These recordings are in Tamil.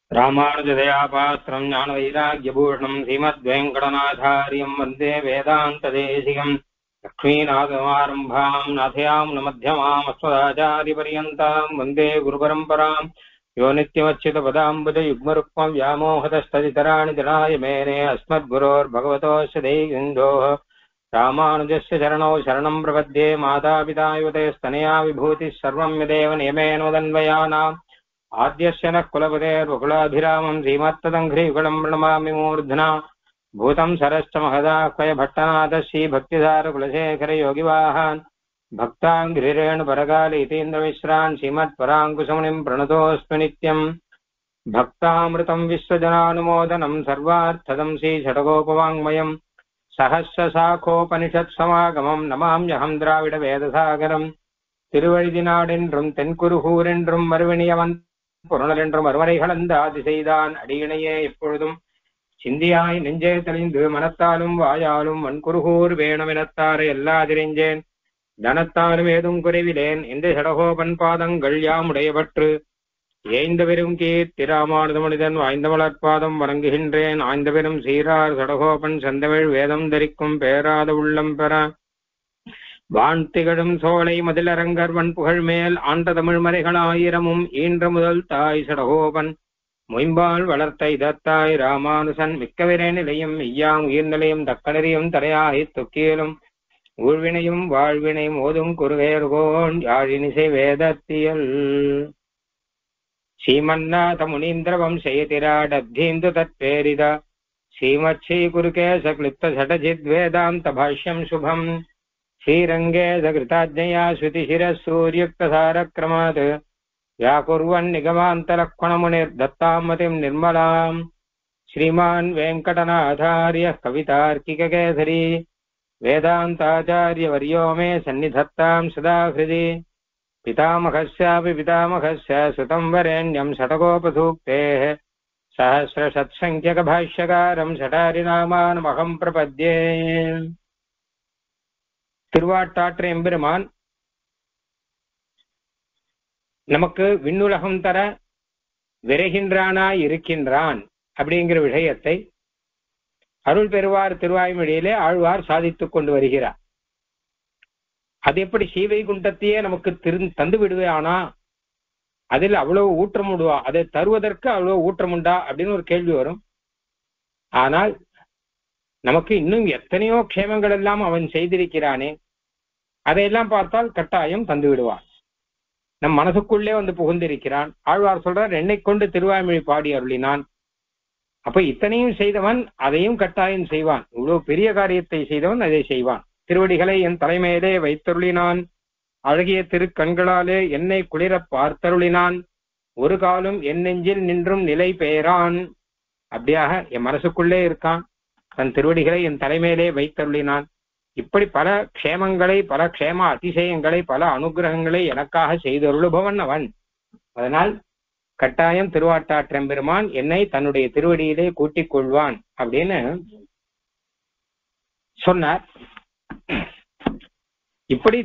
ராமானுஜதயாபாத்திரம் ஞானவைராக்யபூஷணம் ஸ்ரீமத்வேங்கடநாதாரியம் வந்தே வேதாந்ததேசிகம் லக்ஷ்மீநாதமாரம்பாம் நாதயாம் நமத்தியமாம் அஸ்மதாச்சாரியபர்யந்தாம் வந்தே குருபரம்பராம் யோ நித்யமच्युतपदाम्बुज युग्मरुक्मं व्यामोहतस्तदितराणि जनाय मेने अस्मद्गुरोर्भगवतोऽस्य दैवसिन्धोः रामानुजस्य चरणौ शरणं प्रपद्ये मातापितायुतेस्तनया विभूतिः सर्वं यदेव नियमेनोदन्वयानाम् आद्यस्य नः कुलपतेर्वकुलाभिरामं श्रीमत्तदङ्घ्रियुगलं प्रणमामि मूर्ध्ना भूतं सरश्च महदाह्वय भट्टनाथः श्रीभक्तिधारकुलशेखर योगिवाहान् भक्ताङ्घ्रिरेण परकालीतीन्द्रमिश्रान् श्रीमत्पराङ्कुशमुनिं प्रणतोऽस्मि नित्यम् भक्तामृतं विश्वजनानुमोदनं सर्वार्थदं श्रीषडगोपवाङ्मयं सहस्रशाखोपनिषत्समागमं नमाम्यहं द्राविडवेदसागरम् திருவழுதினாடென்றும் தென்குருகூரென்றும் மறுவினியவன் பொருணலென்றும் அருமறைகளந்த ஆதி செய்தான் அடியினையே எப்பொழுதும் சிந்தியாய் நெஞ்சே தெளிந்து மனத்தாலும் வாயாலும் வன்குருகூர் வேணுமெனத்தாரை எல்லாதிரிஞ்சேன் தனத்தாலும் ஏதும் குறைவிலேன் இந்த சடகோபன் பாதங்கள் யாமுடையவற்று ஏய்ந்த பெரும் கீர்த்தி ராமானுஜ மனிதன் வாய்ந்த மலர்பாதம் வணங்குகின்றேன் ஆய்ந்த பெரும் சீரார் சடகோபன் செந்தமிழ் வேதம் தரிக்கும் பேராத உள்ளம் பெற வான் திகழும் சோலை மதிலரங்கர் வன் புகழ் மேல் ஆண்ட தமிழ் மறைகளாயிரமும் ஈன்ற முதல் தாய் சடகோபன் மொயம்பால் வளர்த்த இதத்தாய் ராமானுசன் மிக்கவிரே நிலையும் மெய்யாம் உயிர் நிலையும் தக்கணரியும் தரையாகி தொக்கியலும் ஊழ்வினையும் வாழ்வினையும் ஓதும் குருவேர்கோன் யாழினிசை வேதத்தியல் ஸ்ரீமன்னாத முனீந்திரவம் செய்திராடப்தீந்து தத்பேரித ஸ்ரீமத் குருகேச கிளிப்த சடஜித் வேதாந்த பாஷ்யம் சுபம் श्रीरंगे सकृताज्ञया श्रुतिशिरः सूर्युक्तसारक्रमात् व्याकुर्वन् निगमान्तलक्ष्मणमुनिर्दत्तां मतिं निर्मलाम् श्रीमान् वेङ्कटनाथार्यः कवितार्किककेसरी वेदान्ताचार्यवर्यो मे सन्निधत्तां सदा हृदि पितामहस्यापि पितामहस्य सुतं वरेण्यं शतकोपसूक्तेः सहस्रशत्सङ्ख्यकभाष्यकारं शठारिनामानमहं प्रपद्ये திருவாட்டாற்ற எம்பெருமான் நமக்கு விண்ணுலகம் தர விரைகின்றானாய் இருக்கின்றான் அப்படிங்கிற விஷயத்தை அருள் பெறுவார் திருவாய்மொழியிலே ஆழ்வார் சாதித்துக் கொண்டு வருகிறார். அது எப்படி ஸ்ரீவைகுண்டத்தையே நமக்கு தந்து விடுவானா, அதில் அவ்வளவு ஊற்றம் உண்டுவா, அதை தருவதற்கு அவ்வளவு ஊற்றம் உண்டா அப்படின்னு ஒரு கேள்வி வரும். ஆனால் நமக்கு இன்னும் எத்தனையோ க்ஷேமங்கள் எல்லாம் அவன் செய்திருக்கிறானே, அதையெல்லாம் பார்த்தால் கட்டாயம் தந்து விடுவான். நம் மனசுக்குள்ளே வந்து புகுந்திருக்கிறான். ஆழ்வார் சொல்றார், என்னை கொண்டு திருவாய்மொழி பாடி அருளினான். அப்ப இத்தனையும் செய்தவன் அதையும் கட்டாயம் செய்வான். இவ்வளவு பெரிய காரியத்தை செய்தவன் அதை செய்வான். திருவடிகளை என் தலைமையிலே வைத்தருளினான், அழகிய திருக்கண்களாலே என்னை குளிர பார்த்தருளினான், ஒரு காலம் என் நெஞ்சில் நின்றும் நிலை பெயரான். அப்படியாக என் மனசுக்குள்ளே இருக்கான், தன் திருவடிகளை என் தலைமையிலே வைத்தருளினான். இப்படி பல க்ஷேமங்களை, பல க்ஷேம அதிசயங்களை, பல அனுகிரகங்களை எனக்காக செய்தருளுபவன் அவன். அதனால் கட்டாயம் திருவாட்டாற்றெம்பெருமான் என்னை தன்னுடைய திருவடியிலே கூட்டிக் கொள்வான் அப்படின்னு சொன்னார். இப்படி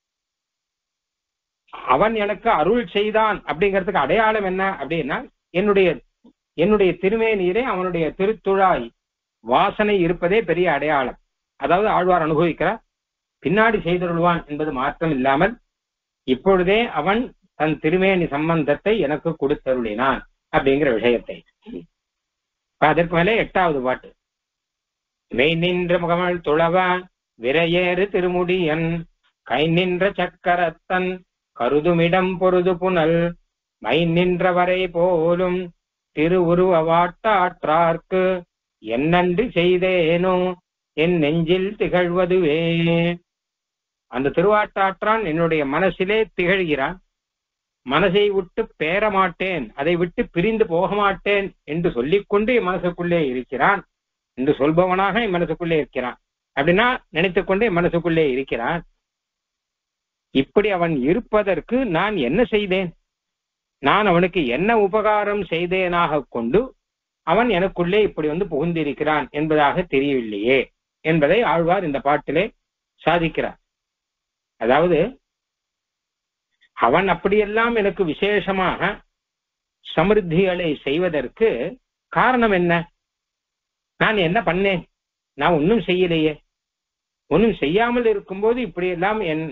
அவன் எனக்கு அருள் செய்தான் அப்படிங்கிறதுக்கு அடையாளம் என்ன அப்படின்னா, என்னுடைய திருமேனியிலே அவனுடைய திருத்துழாய் வாசனை இருப்பதே பெரிய அடையாளம். அதாவது ஆழ்வார் அனுபவிக்கிறார், பின்னாடி செய்தருள்வான் என்பது மாற்றம் இல்லாமல் இப்பொழுதே அவன் தன் திருமேனி சம்பந்தத்தை எனக்கு கொடுத்தருளினான் அப்படிங்கிற விஷயத்தை. அதற்கு மேலே 8வது பாட்டு. மெய் நின்ற முகமல் துளவான் விரையேறு திருமுடியன் கை நின்ற சக்கரத்தன் கருதுமிடம் பொருது புனல் மை நின்றவரை போலும் திருவுருவ வாட்டாற்றார்க்கு என்னன்று செய்தேனோ என் நெஞ்சில் திகழ்வதுவே. அந்த திருவாட்டாற்றான் என்னுடைய மனசிலே திகழ்கிறான். மனசை விட்டு பேர மாட்டேன், அதை விட்டு பிரிந்து போக மாட்டேன் என்று சொல்லிக்கொண்டு என் மனசுக்குள்ளே இருக்கிறான், என்று சொல்பவனாக என் மனசுக்குள்ளே இருக்கிறான். அப்படின்னா நினைத்துக்கொண்டு என் மனசுக்குள்ளே இருக்கிறான். இப்படி அவன் இருப்பதற்கு நான் என்ன செய்தேன், நான் அவனுக்கு என்ன உபகாரம் செய்தேனாக கொண்டு அவன் எனக்குள்ளே இப்படி வந்து புகுந்திருக்கிறான் என்பதாக தெரியவில்லையே என்பதை ஆழ்வார் இந்த பாட்டிலே சாதிக்கிறார். அதாவது அவன் அப்படியெல்லாம் எனக்கு விசேஷமாக சமிருத்திகளை செய்வதற்கு காரணம் என்ன? நான் என்ன பண்ணேன்? நான் ஒன்னும் செய்யலையே. ஒன்னும் செய்யாமல் இருக்கும்போது இப்படியெல்லாம் என்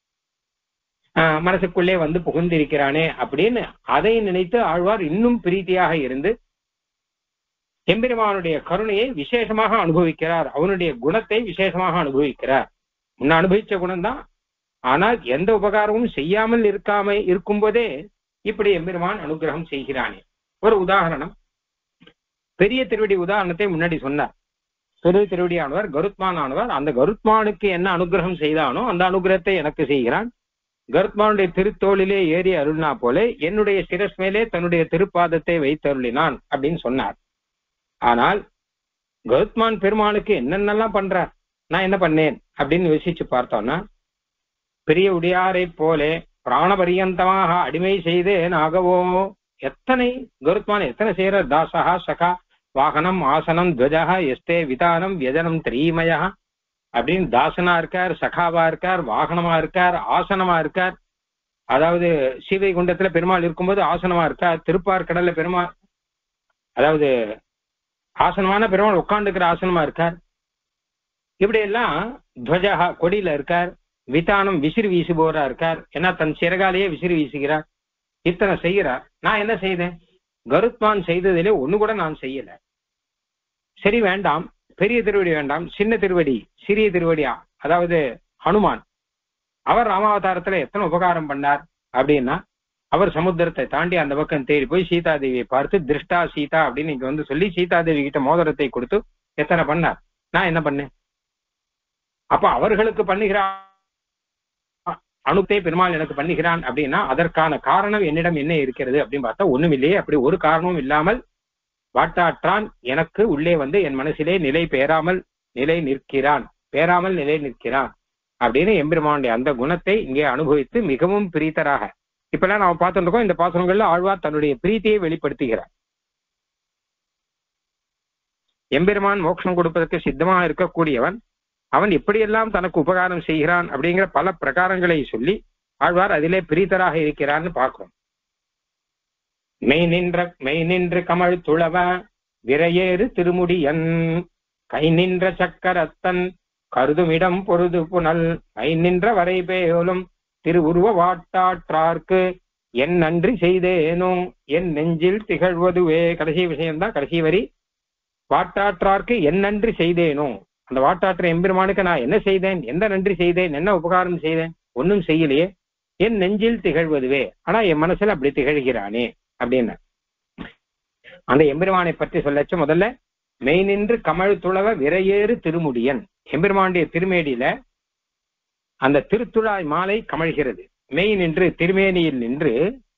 மனசுக்குள்ளே வந்து புகுந்திருக்கிறானே அப்படின்னு அதை நினைத்து ஆழ்வார் இன்னும் பிரீத்தியாக இருந்து எம்பெருமானுடைய கருணையை விசேஷமாக அனுபவிக்கிறார். அவனுடைய குணத்தை விசேஷமாக அனுபவிக்கிறார். முன்ன அனுபவிச்ச குணம்தான். ஆனால் எந்த உபகாரமும் செய்யாமல் இருக்கும்போதே இப்படி எம்பெருமான் அனுகிரகம் செய்கிறானே. ஒரு உதாரணம், பெரிய திருவடி உதாரணத்தை முன்னாடி சொன்னார். பெரிய திருவடியானவர் கருத்மான் ஆனவர். அந்த கருத்மானுக்கு என்ன அனுகிரகம் செய்தானோ அந்த அனுகிரகத்தை எனக்கு செய்கிறான். கருத்மானுடைய திருத்தோளிலே ஏறி அருள்னா போல என்னுடைய சிரஸ் மேலே தன்னுடைய திருப்பாதத்தை வைத்தருளினான் அப்படின்னு சொன்னார். ஆனால் கருத்மான் பெருமானுக்கு என்னென்னலாம் பண்றார், நான் என்ன பண்ணேன் அப்படின்னு யோசிச்சு பார்த்தோம்னா, பெரிய உடையாரை போல பிராணபரியந்தமாக அடிமை செய்தேன் ஆகவோ. எத்தனை கருத்மான் எத்தனை செய்யற, தாசகா சகா வாகனம் ஆசனம் துவஜா எஸ்தே விதானம் வியஜனம் திரீமயா அப்படின்னு தாசனா இருக்கார், சகாவா இருக்கார், வாகனமா இருக்கார், ஆசனமா இருக்கார். அதாவது ஸ்ரீவைகுண்டத்துல பெருமாள் இருக்கும்போது ஆசனமா இருக்கார், திருப்பார்கடல்ல பெருமாள் அதாவது ஆசனமான பெருமாள் உட்கார்ந்துக்கிற ஆசனமா இருக்கார். இப்படி எல்லாம் துவஜா கொடியில இருக்கார், விதானம் விசிறி வீசுபோரா இருக்கார், ஏன்னா தன் சிறகாலேயே விசிறி வீசுகிறார். இத்தனை செய்கிறார். நான் என்ன செய்தேன்? கருத்மான் செய்ததிலே ஒண்ணு கூட நான் செய்யல. சரி, வேண்டாம், பெரிய திருவடி வேண்டாம், சின்ன திருவடி, சிறிய திருவடியா, அதாவது ஹனுமான், அவர் ராமாவதாரத்துல எத்தனை உபகாரம் பண்ணார் அப்படின்னா, அவர் சமுத்திரத்தை தாண்டி அந்த பக்கம் தேடி போய் சீதாதேவியை பார்த்து திருஷ்டா சீதா அப்படின்னு இங்க வந்து சொல்லி சீதாதேவி கிட்ட மோதிரத்தை கொடுத்து எத்தனை பண்ணார். நான் என்ன பண்ணேன்? அப்ப அவர்களுக்கு பண்ணுகிறான் அனுத்தை பெருமாள் எனக்கு பண்ணுகிறான் அப்படின்னா அதற்கான காரணம் என்னிடம் என்ன இருக்கிறது அப்படின்னு பார்த்தா ஒண்ணும் இல்லையே. அப்படி ஒரு காரணமும் இல்லாமல் வாட்டாற்றான் எனக்கு உள்ளே வந்து என் மனசிலே நிலை நிற்கிறான் அப்படின்னு எம்பெருமானுடைய அந்த குணத்தை இங்கே அனுபவித்து மிகவும் பிரீத்தராக இப்பெல்லாம் நாம பார்த்துட்டு இருக்கோம். இந்த பாசனங்கள்ல ஆழ்வார் தன்னுடைய பிரீத்தியை வெளிப்படுத்துகிறார். எம்பெருமான் மோட்சம் கொடுப்பதற்கு சித்தமாக இருக்கக்கூடியவன், அவன் எப்படியெல்லாம் தனக்கு உபகாரம் செய்கிறான் அப்படிங்கிற பல பிரகாரங்களை சொல்லி ஆழ்வார் அதிலே பிரீத்தராக இருக்கிறான்னு பார்க்கிறோம். மெய் நின்று கமழ் துளவ விரையேறு திருமுடியன் கை நின்ற சக்கரத்தன் கருதுமிடம் பொருது புனல் கை நின்ற வரை பேயோலும் திருவுருவ வாட்டாற்றார்க்கு என் நன்றி செய்தேனோ என் நெஞ்சில் திகழ்வதுவே. கடைசி விஷயம்தான், கடைசி வரி. வாட்டாற்றார்க்கு என் நன்றி செய்தேனோ, அந்த வாட்டாற்ற எம்பெருமானுக்கு நான் என்ன செய்தேன், எந்த நன்றி செய்தேன், என்ன உபகாரம் செய்தேன், ஒன்னும் செய்யலையே. என் நெஞ்சில் திகழ்வதுவே, ஆனா என் மனசுல அப்படி திகழ்கிறானே அப்படின்னு அந்த எம்பெருமானை பற்றி சொல்லச்சு. முதல்ல மெய் நின்று கமழ் துளவ விரையேறு திருமுடியன், எம்பெருமானுடைய திருமேடியில அந்த திருத்துழாய் மாலை கமழ்கிறது. மெய் நின்று திருமேனியில் நின்று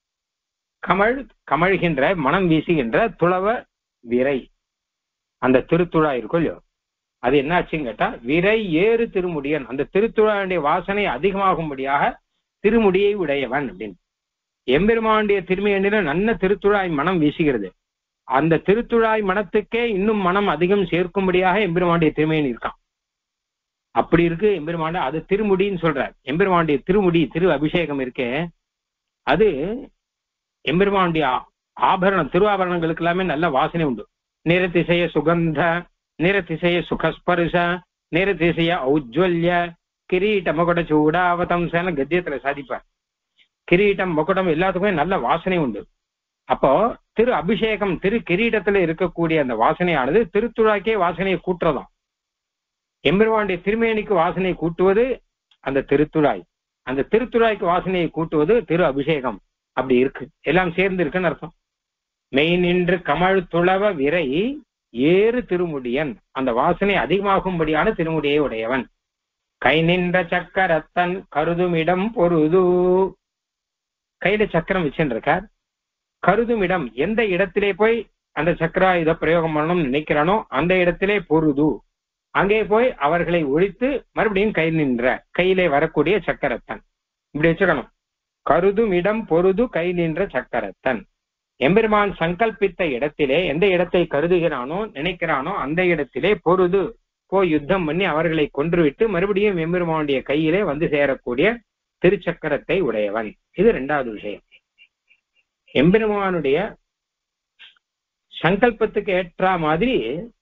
கமழ்கின்ற மனம் வீசுகின்ற துளவ விரை, அந்த திருத்துழாய் இருக்கும் இல்லையோ, அது என்னாச்சுன்னு கேட்டா விரை ஏறு திருமுடியன், அந்த திருத்துழாயுடைய வாசனை அதிகமாகும்படியாக திருமுடியை உடையவன் அப்படின்னு. எம்பெருமானுடைய திருமேனில நல்ல திருத்துழாய் மனம் வீசுகிறது. அந்த திருத்துழாய் மனத்துக்கே இன்னும் மனம் அதிகம் சேர்க்கும்படியாக எம்பெருமானுடைய திருமேனி இருக்கான். அப்படி இருக்கு எம்பெருமாண்ட, அது திருமுடின்னு சொல்றார். எம்பெருமானுடைய திருமுடி, திரு அபிஷேகம் இருக்கே, அது எம்பெருமானுடைய ஆபரணம், திருவாபரணங்களுக்கு எல்லாமே நல்ல வாசனை உண்டு. நிறதிசைய சுகந்த, நிறதிசைய சுகஸ்பர்ஷ, நிறதிசைய ஔஜ்வல்ய கிரீட்ட மகுட சூடாவதம்சன கத்தியத்துல சாதிப்பார். கிரீட்டம் மகுடம் எல்லாத்துக்குமே நல்ல வாசனை உண்டு. அப்போ திரு அபிஷேகம், திரு கிரீடத்துல இருக்கக்கூடிய அந்த வாசனையானது திருத்துழாக்கே வாசனையை கூட்டுறதாம். எம்பெருமானுடைய திருமேனிக்கு வாசனையை கூட்டுவது அந்த திருத்துழாய், அந்த திருத்துழாய்க்கு வாசனையை கூட்டுவது திரு அபிஷேகம். அப்படி இருக்கு, எல்லாம் சேர்ந்து இருக்குன்னு அர்த்தம். மெய் நின்று கமழ் துளவ விரை ஏறு திருமுடியன், அந்த வாசனை அதிகமாகும்படியான திருமுடியை உடையவன். கை நின்ற சக்கரத்தன் கருதுமிடம் பொருது, கையில சக்கரம் வச்சுருக்கார். கருதுமிடம், எந்த இடத்திலே போய் அந்த சக்கராயுத பிரயோகம் பண்ணணும்னு நினைக்கிறானோ அந்த இடத்திலே பொருது, அங்கே போய் அவர்களை ஒழித்து மறுபடியும் கை நின்ற, கையிலே வரக்கூடிய சக்கரத்தன் இப்படி வச்சுக்கணும். கருதுமிடம் பொருது கை நின்ற சக்கரத்தன். எம்பெருமான் சங்கல்பித்த இடத்திலே எந்த இடத்தை கருதுகிறானோ நினைக்கிறானோ அந்த இடத்திலே பொருது போய் யுத்தம் பண்ணி அவர்களை கொன்றுவிட்டு மறுபடியும் எம்பெருமானுடைய கையிலே வந்து சேரக்கூடிய திருச்சக்கரத்தை உடையவன். இது இரண்டாவது விஷயம். எம்பெருமானுடைய சங்கல்பத்துக்கு ஏற்ற மாதிரி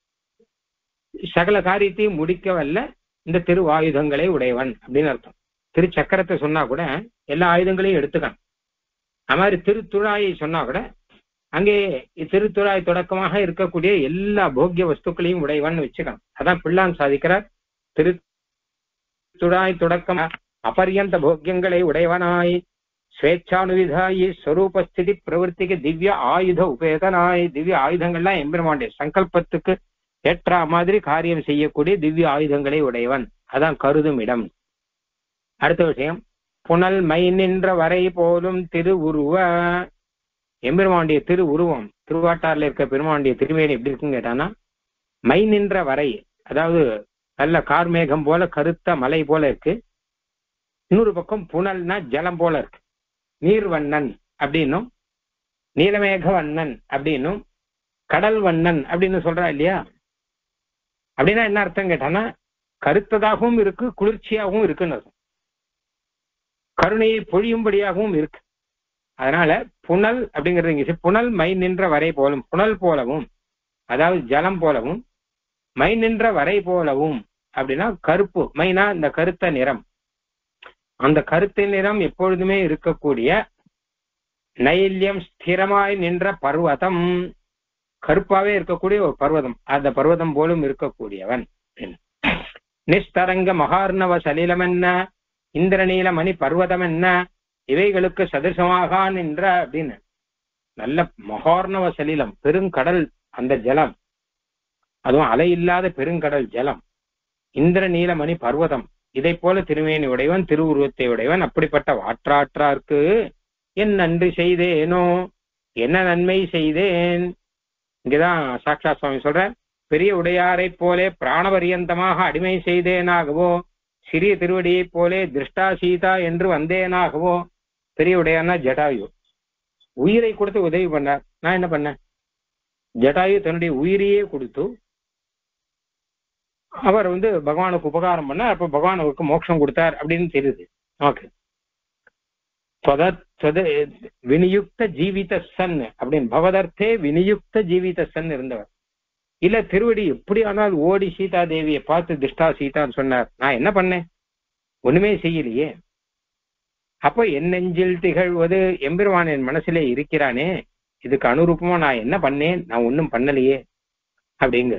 சகல காரியத்தையும் முடிக்க வல்ல இந்த திருவாயுதங்களை உடையவன் அப்படின்னு அர்த்தம். திருச்சக்கரத்தை சொன்னா கூட எல்லா ஆயுதங்களையும் எடுத்துக்கணும். அது மாதிரி திருத்துழாயை சொன்னா கூட அங்கே திருத்துழாய் தொடக்கமாக இருக்கக்கூடிய எல்லா போக்கிய வஸ்துக்களையும் உடையவன் வச்சுக்கணும். அதான் பிள்ளான் சாதிக்கிறார். திருத்துழாய் தொடக்கம் அபரியந்த போக்கியங்களை உடையவனாய் ஸ்வேச்சானுவிதாயி ஸ்வரூபஸ்திதி பிரவருத்திக்கு திவ்ய ஆயுத உபேதனாய். திவ்ய ஆயுதங்கள்லாம் எம்பெருமானுடைய சங்கல்பத்துக்கு ஏற்ற மாதிரி காரியம் செய்யக்கூடிய திவ்ய ஆயுதங்களை உடையவன். அதான் கருதும் இடம். அடுத்த விஷயம், புனல் மை நின்ற வரை போலும் திரு உருவ. எம்பெருமானுடைய திரு உருவம், திருவாட்டாறுல இருக்க பெருமானுடைய திருமேனி எப்படி இருக்குன்னு கேட்டானா, மை நின்ற வரை, அதாவது நல்ல கார்மேகம் போல கருத்த மலை போல இருக்கு. இன்னொரு பக்கம் புனல்னா ஜலம் போல இருக்கு. நீர்வண்ணன் அப்படின்னும் நீலமேக வண்ணன் அப்படின்னும் கடல் வண்ணன் அப்படின்னு சொல்றா இல்லையா? அப்படின்னா என்ன அர்த்தம் கேட்டானா, கருத்ததாகவும் இருக்கு, குளிர்ச்சியாகவும் இருக்குன்னு அர்த்தம். கருணையை பொழியும்படியாகவும் இருக்கு. அதனால புனல் அப்படிங்கிறது இங்க புனல் மை நின்ற வரை போலும், புனல் போலவும், அதாவது ஜலம் போலவும், மை நின்ற வரை போலவும் அப்படின்னா கருப்பு, மைனா இந்த கருத்த நிறம், அந்த கருத்த நிறம் எப்பொழுதுமே இருக்கக்கூடிய நைல்யம் ஸ்திரமாய் நின்ற பர்வதம், கருப்பாவே இருக்கக்கூடிய ஒரு பர்வதம், அந்த பர்வதம் போலும் இருக்கக்கூடியவன். நிஸ்தரங்க மகார்ணவ சலிலம் என்ன, இந்திரநீல மணி பர்வதம் என்ன, இவைகளுக்கு சதுசமாக நின்ற அப்படின்னு நல்ல மகார்ணவ சலிலம், பெருங்கடல் அந்த ஜலம், அதுவும் அலை இல்லாத பெருங்கடல் ஜலம், இந்திரநீலமணி பர்வதம், இதை போல திருமேனி உடையவன், திருவுருவத்தை உடையவன். அப்படிப்பட்ட வாற்றாற்றார்க்கு என் நன்றி செய்தேனோ, என்ன நன்மை செய்தேன். இங்கதான் சாக்ஷாத் சுவாமி சொல்ற, பெரிய உடையாரை போலே பிராணபரியந்தமாக அடிமை செய்தேனாகவோ, சிறிய திருவடியை போலே திருஷ்டா சீதா என்று வந்தேனாகவோ. பெரிய உடையானா ஜட்டாயு, உயிரை கொடுத்து உதவி பண்ணார். நான் என்ன பண்ணேன்? ஜட்டாயு தன்னுடைய உயிரையே கொடுத்து அவர் பகவானுக்கு உபகாரம் பண்ண, அப்ப பகவான் அவருக்கு மோட்சம் கொடுத்தார் அப்படின்னு தெரியுது நமக்கு. வினியுக்த ஜீவித சன் அப்படின்னு, பவதர்த்தே வினியுக்த ஜீவித சன் இருந்தவர். இல்ல திருவடி எப்படி ஆனால் ஓடி சீதா தேவியை பார்த்து திருஷ்டா சீதான்னு சொன்னார். நான் என்ன பண்ணேன்? ஒண்ணுமே செய்யலையே. அப்போ என் நெஞ்சில் திகழ்வது எம்பெருமான் என் மனசுல இருக்கிறானே, இதுக்கு அனுரூபமா நான் என்ன பண்ணேன்? நான் ஒன்னும் பண்ணலையே அப்படிங்கிற.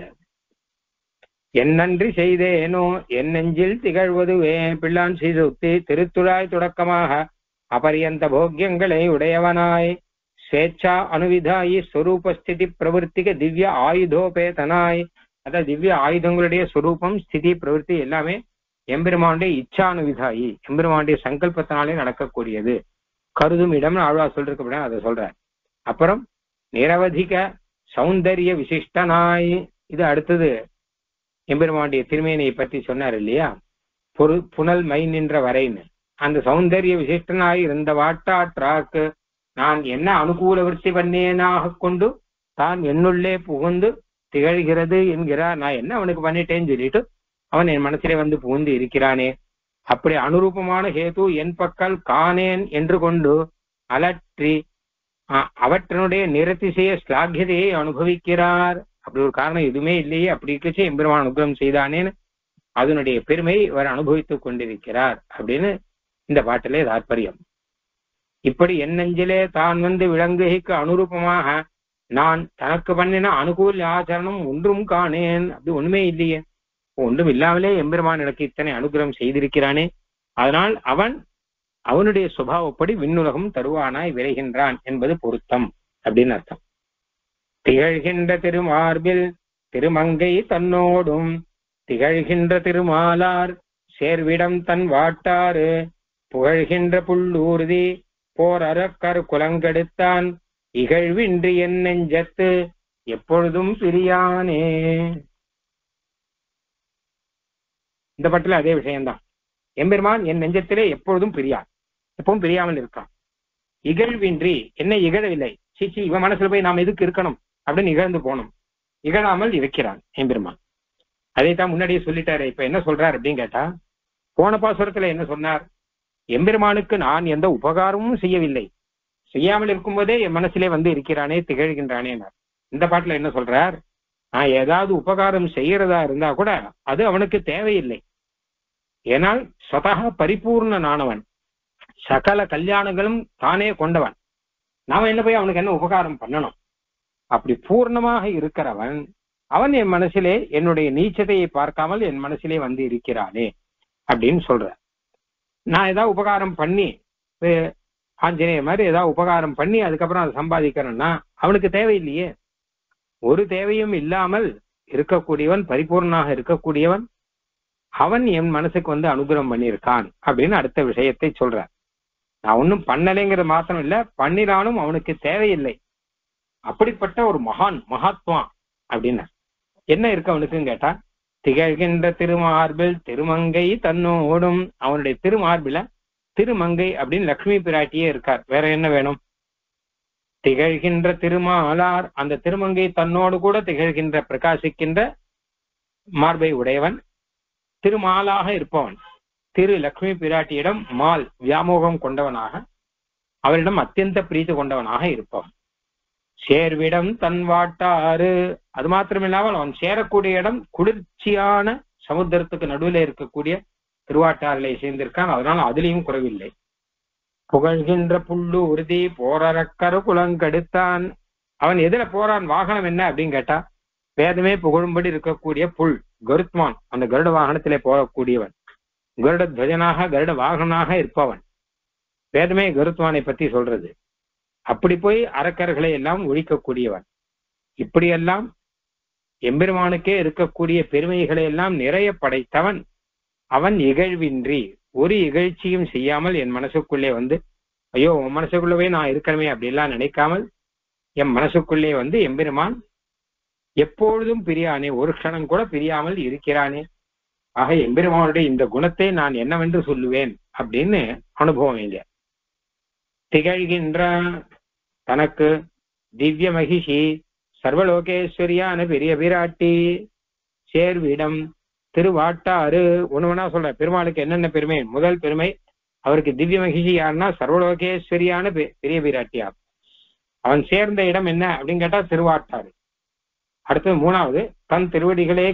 என் நன்றி செய்தேனோ, என் நெஞ்சில் திகழ்வதுவே பிள்ளான் சீசுக்தி திருத்துழாய் தொடக்கமாக அபரியந்த போக்கியங்களை உடையவனாய் ஸ்வேச்சா அனுவிதாயி ஸ்வரூபஸ்திதி பிரவருத்திக திவ்ய ஆயுதோபேதனாய். அதாவது திவ்ய ஆயுதங்களுடைய ஸ்வரூபம், ஸ்திதி, பிரவருத்தி எல்லாமே எம்பெருமானுடைய இச்சானுவிதாயி, எம்பெருமானுடைய சங்கல்பத்தினாலே நடக்கக்கூடியது. கருதும் இடம்னு ஆழ்வார் சொல்லிருக்க, அதை சொல்ற. அப்புறம் நிரவதிக சௌந்தரிய விசிஷ்டனாய், இது அடுத்தது எம்பெருமானுடைய திருமேனியை பற்றி சொன்னார் இல்லையா? புனல் மை நின்ற வரைன்னு, அந்த சௌந்தரிய விசிஷ்டனாய் இருந்த வாட்டாற்றாக்கு நான் என்ன அனுகூல விருத்தி பண்ணேனாக கொண்டு தான் என்னுள்ளே புகுந்து திகழ்கிறது என்கிறார். நான் என்ன அவனுக்கு பண்ணிட்டேன்னு சொல்லிட்டு அவன் என் மனசிலே புகுந்து இருக்கிறானே. அப்படி அனுரூபமான ஹேது என் பக்கல் காணேன் என்று கொண்டு அலற்றி அவற்றினுடைய நிறத்திசைய ஸ்லாகியதையை அனுபவிக்கிறார். அப்படி ஒரு காரணம் எதுவுமே இல்லையே, அப்படி இருக்கச்சு எம்பெருமான் அனுகிரகம் செய்தானேன்னு அதனுடைய பெருமை இவர் அனுபவித்துக் கொண்டிருக்கிறார் அப்படின்னு இந்த பாட்டிலே தாற்பயம். இப்படி என் நெஞ்சிலே தான் விளங்குகைக்கு அனுரூபமாக நான் தனக்கு பண்ணின அனுகூல ஆச்சரணம் ஒன்றும் காணேன். அப்படி ஒண்ணுமே இல்லையே, ஒன்றும் இல்லாமலே எம்பெருமான் எனக்கு இத்தனை அனுகிரகம் செய்திருக்கிறானே. அதனால் அவன் அவனுடைய சுபாவப்படி விண்ணுலகம் தருவானாய் விரைகின்றான் என்பது பொருத்தம் அப்படின்னு அர்த்தம். திகழ்கின்ற திருமார்பில் திருமங்கை தன்னோடும் திகழ்கின்ற திருமாலார் சேர்விடம் தன் வாட்டாறு புகழ்கின்ற புல்லூர்தி போர் அறக்கர் குலங்கெடுத்தான் இகழ்வின்றி என் நெஞ்சத்து எப்பொழுதும் பிரியானே. இந்த பட்டில அதே விஷயம்தான். எம்பெருமான் என் நெஞ்சத்திலே எப்பொழுதும் பிரியான், எப்பவும் பிரியாமல் இருக்கான். இகழ்வின்றி, என்ன இகழவில்லை, சீச்சி இவன் மனசுல போய் நாம் எதுக்கு இருக்கணும் அப்படின்னு இகழ்ந்து போனோம், இகழாமல் இருக்கிறான் எம்பெருமான். அதைத்தான் முன்னாடியே சொல்லிட்டாரு. இப்ப என்ன சொல்றார் அப்படின்னு கேட்டா, போன பாசுரத்துல என்ன சொன்னார்? எம்பெருமானுக்கு நான் எந்த உபகாரமும் செய்யவில்லை, செய்யாமல் இருக்கும்போதே என் மனசிலே இருக்கிறானே, திகழ்கின்றானே. இந்த பாட்டுல என்ன சொல்றார், நான் ஏதாவது உபகாரம் செய்யறதா இருந்தா கூட அது அவனுக்கு தேவையில்லை. ஏனால் ஸ்வதகா பரிபூர்ணனானவன், சகல கல்யாணங்களும் தானே கொண்டவன். நாம என்ன போய் அவனுக்கு என்ன உபகாரம் பண்ணணும்? அப்படி பூர்ணமாக இருக்கிறவன் அவன் என் மனசிலே என்னுடைய நீச்சத்தையை பார்க்காமல் என் மனசிலே வந்து இருக்கிறானே அப்படின்னு சொல்ற. நான் ஏதாவது உபகாரம் பண்ணி, ஆஞ்சநேயர் மாதிரி ஏதாவது உபகாரம் பண்ணி அதுக்கப்புறம் அதை சம்பாதிக்கிறேன்னா அவனுக்கு தேவையில்லையே. ஒரு தேவையும் இல்லாமல் இருக்கக்கூடியவன், பரிபூர்ணனாக இருக்கக்கூடியவன், அவன் என் மனசுக்கு வந்து அனுகிரகம் பண்ணியிருக்கான் அப்படின்னு அடுத்த விஷயத்தை சொல்றார். நான் ஒன்னும் பண்ணலைங்கிறது மாத்திரம் இல்ல, பண்ணினாலும் அவனுக்கு தேவையில்லை. அப்படிப்பட்ட ஒரு மகாத்மா அப்படின்னு என்ன இருக்கு அவனுக்குன்னு கேட்டா, திகழ்கின்ற திருமார்பில் திருமங்கை தன்னோடும், அவனுடைய திருமார்பில திருமங்கை அப்படின்னு லட்சுமி பிராட்டியே இருக்கார். வேற என்ன வேணும்? திகழ்கின்ற திருமாலார், அந்த திருமங்கை தன்னோடு கூட திகழ்கின்ற பிரகாசிக்கின்ற மார்பை உடையவன், திருமாலாக இருப்பவன், திரு லட்சுமி பிராட்டியிடம் மால் வியாமோகம் கொண்டவனாக, அவரிடம் அத்தியந்த பிரீத்தி கொண்டவனாக இருப்பவன். சேர்விடம் தன் வாட்டாறு, அது மாத்திரமில்லாமல் அவன் சேரக்கூடிய இடம் குளிர்ச்சியான சமுத்திரத்துக்கு நடுவில் இருக்கக்கூடிய திருவாட்டாறுகளை சேர்ந்திருக்கான். அதனால அதுலயும் குறைவில்லை. புகழ்கின்ற புல்லு உறுதி போரக்கரு குலங்கெடுத்தான், அவன் எதுல போறான், வாகனம் என்ன அப்படின்னு கேட்டா, வேதமே புகழும்படி இருக்கக்கூடிய புல் கருத்மான், அந்த கருட வாகனத்திலே போகக்கூடியவன், கருட துவஜனாக கருட வாகனாக இருப்பவன். வேதமே கருத்மானை பத்தி சொல்றது. அப்படி போய் அரக்கர்களை எல்லாம் ஒழிக்கக்கூடியவன். இப்படியெல்லாம் எம்பெருமானுக்கே இருக்கக்கூடிய பெருமைகளை எல்லாம் நிறைய படைத்தவன். அவன் இகழ்வின்றி ஒரு இகழ்ச்சியும் செய்யாமல் என் மனசுக்குள்ளே வந்து, ஐயோ உன் மனசுக்குள்ளவே நான் இருக்கணுமே அப்படிலாம் நினைக்காமல் என் மனசுக்குள்ளே வந்து எம்பெருமான் எப்பொழுதும் பிரியானே, ஒரு க்ஷணம் கூட பிரியாமல் இருக்கிறானே. ஆக எம்பெருமானுடைய இந்த குணத்தை நான் என்னவென்று சொல்லுவேன் அப்படின்னு அனுபவம் இங்க. திகழ்கின்ற தனக்கு திவ்ய மகிஷி சர்வலோகேஸ்வரியான பெரிய பிராட்டி, சேர்விடம் திருவாட்டாறு, ஒண்ணுவனா சொல்ற பெருமாளுக்கு என்னென்ன பெருமை. முதல் பெருமை, அவருக்கு திவ்ய மகிஷி யாருன்னா சர்வலோகேஸ்வரியான பெரிய பிராட்டியா. அவன் சேர்ந்த இடம் என்ன அப்படின்னு கேட்டா திருவாட்டாறு. அடுத்தது மூணாவது, தன் திருவடிகளே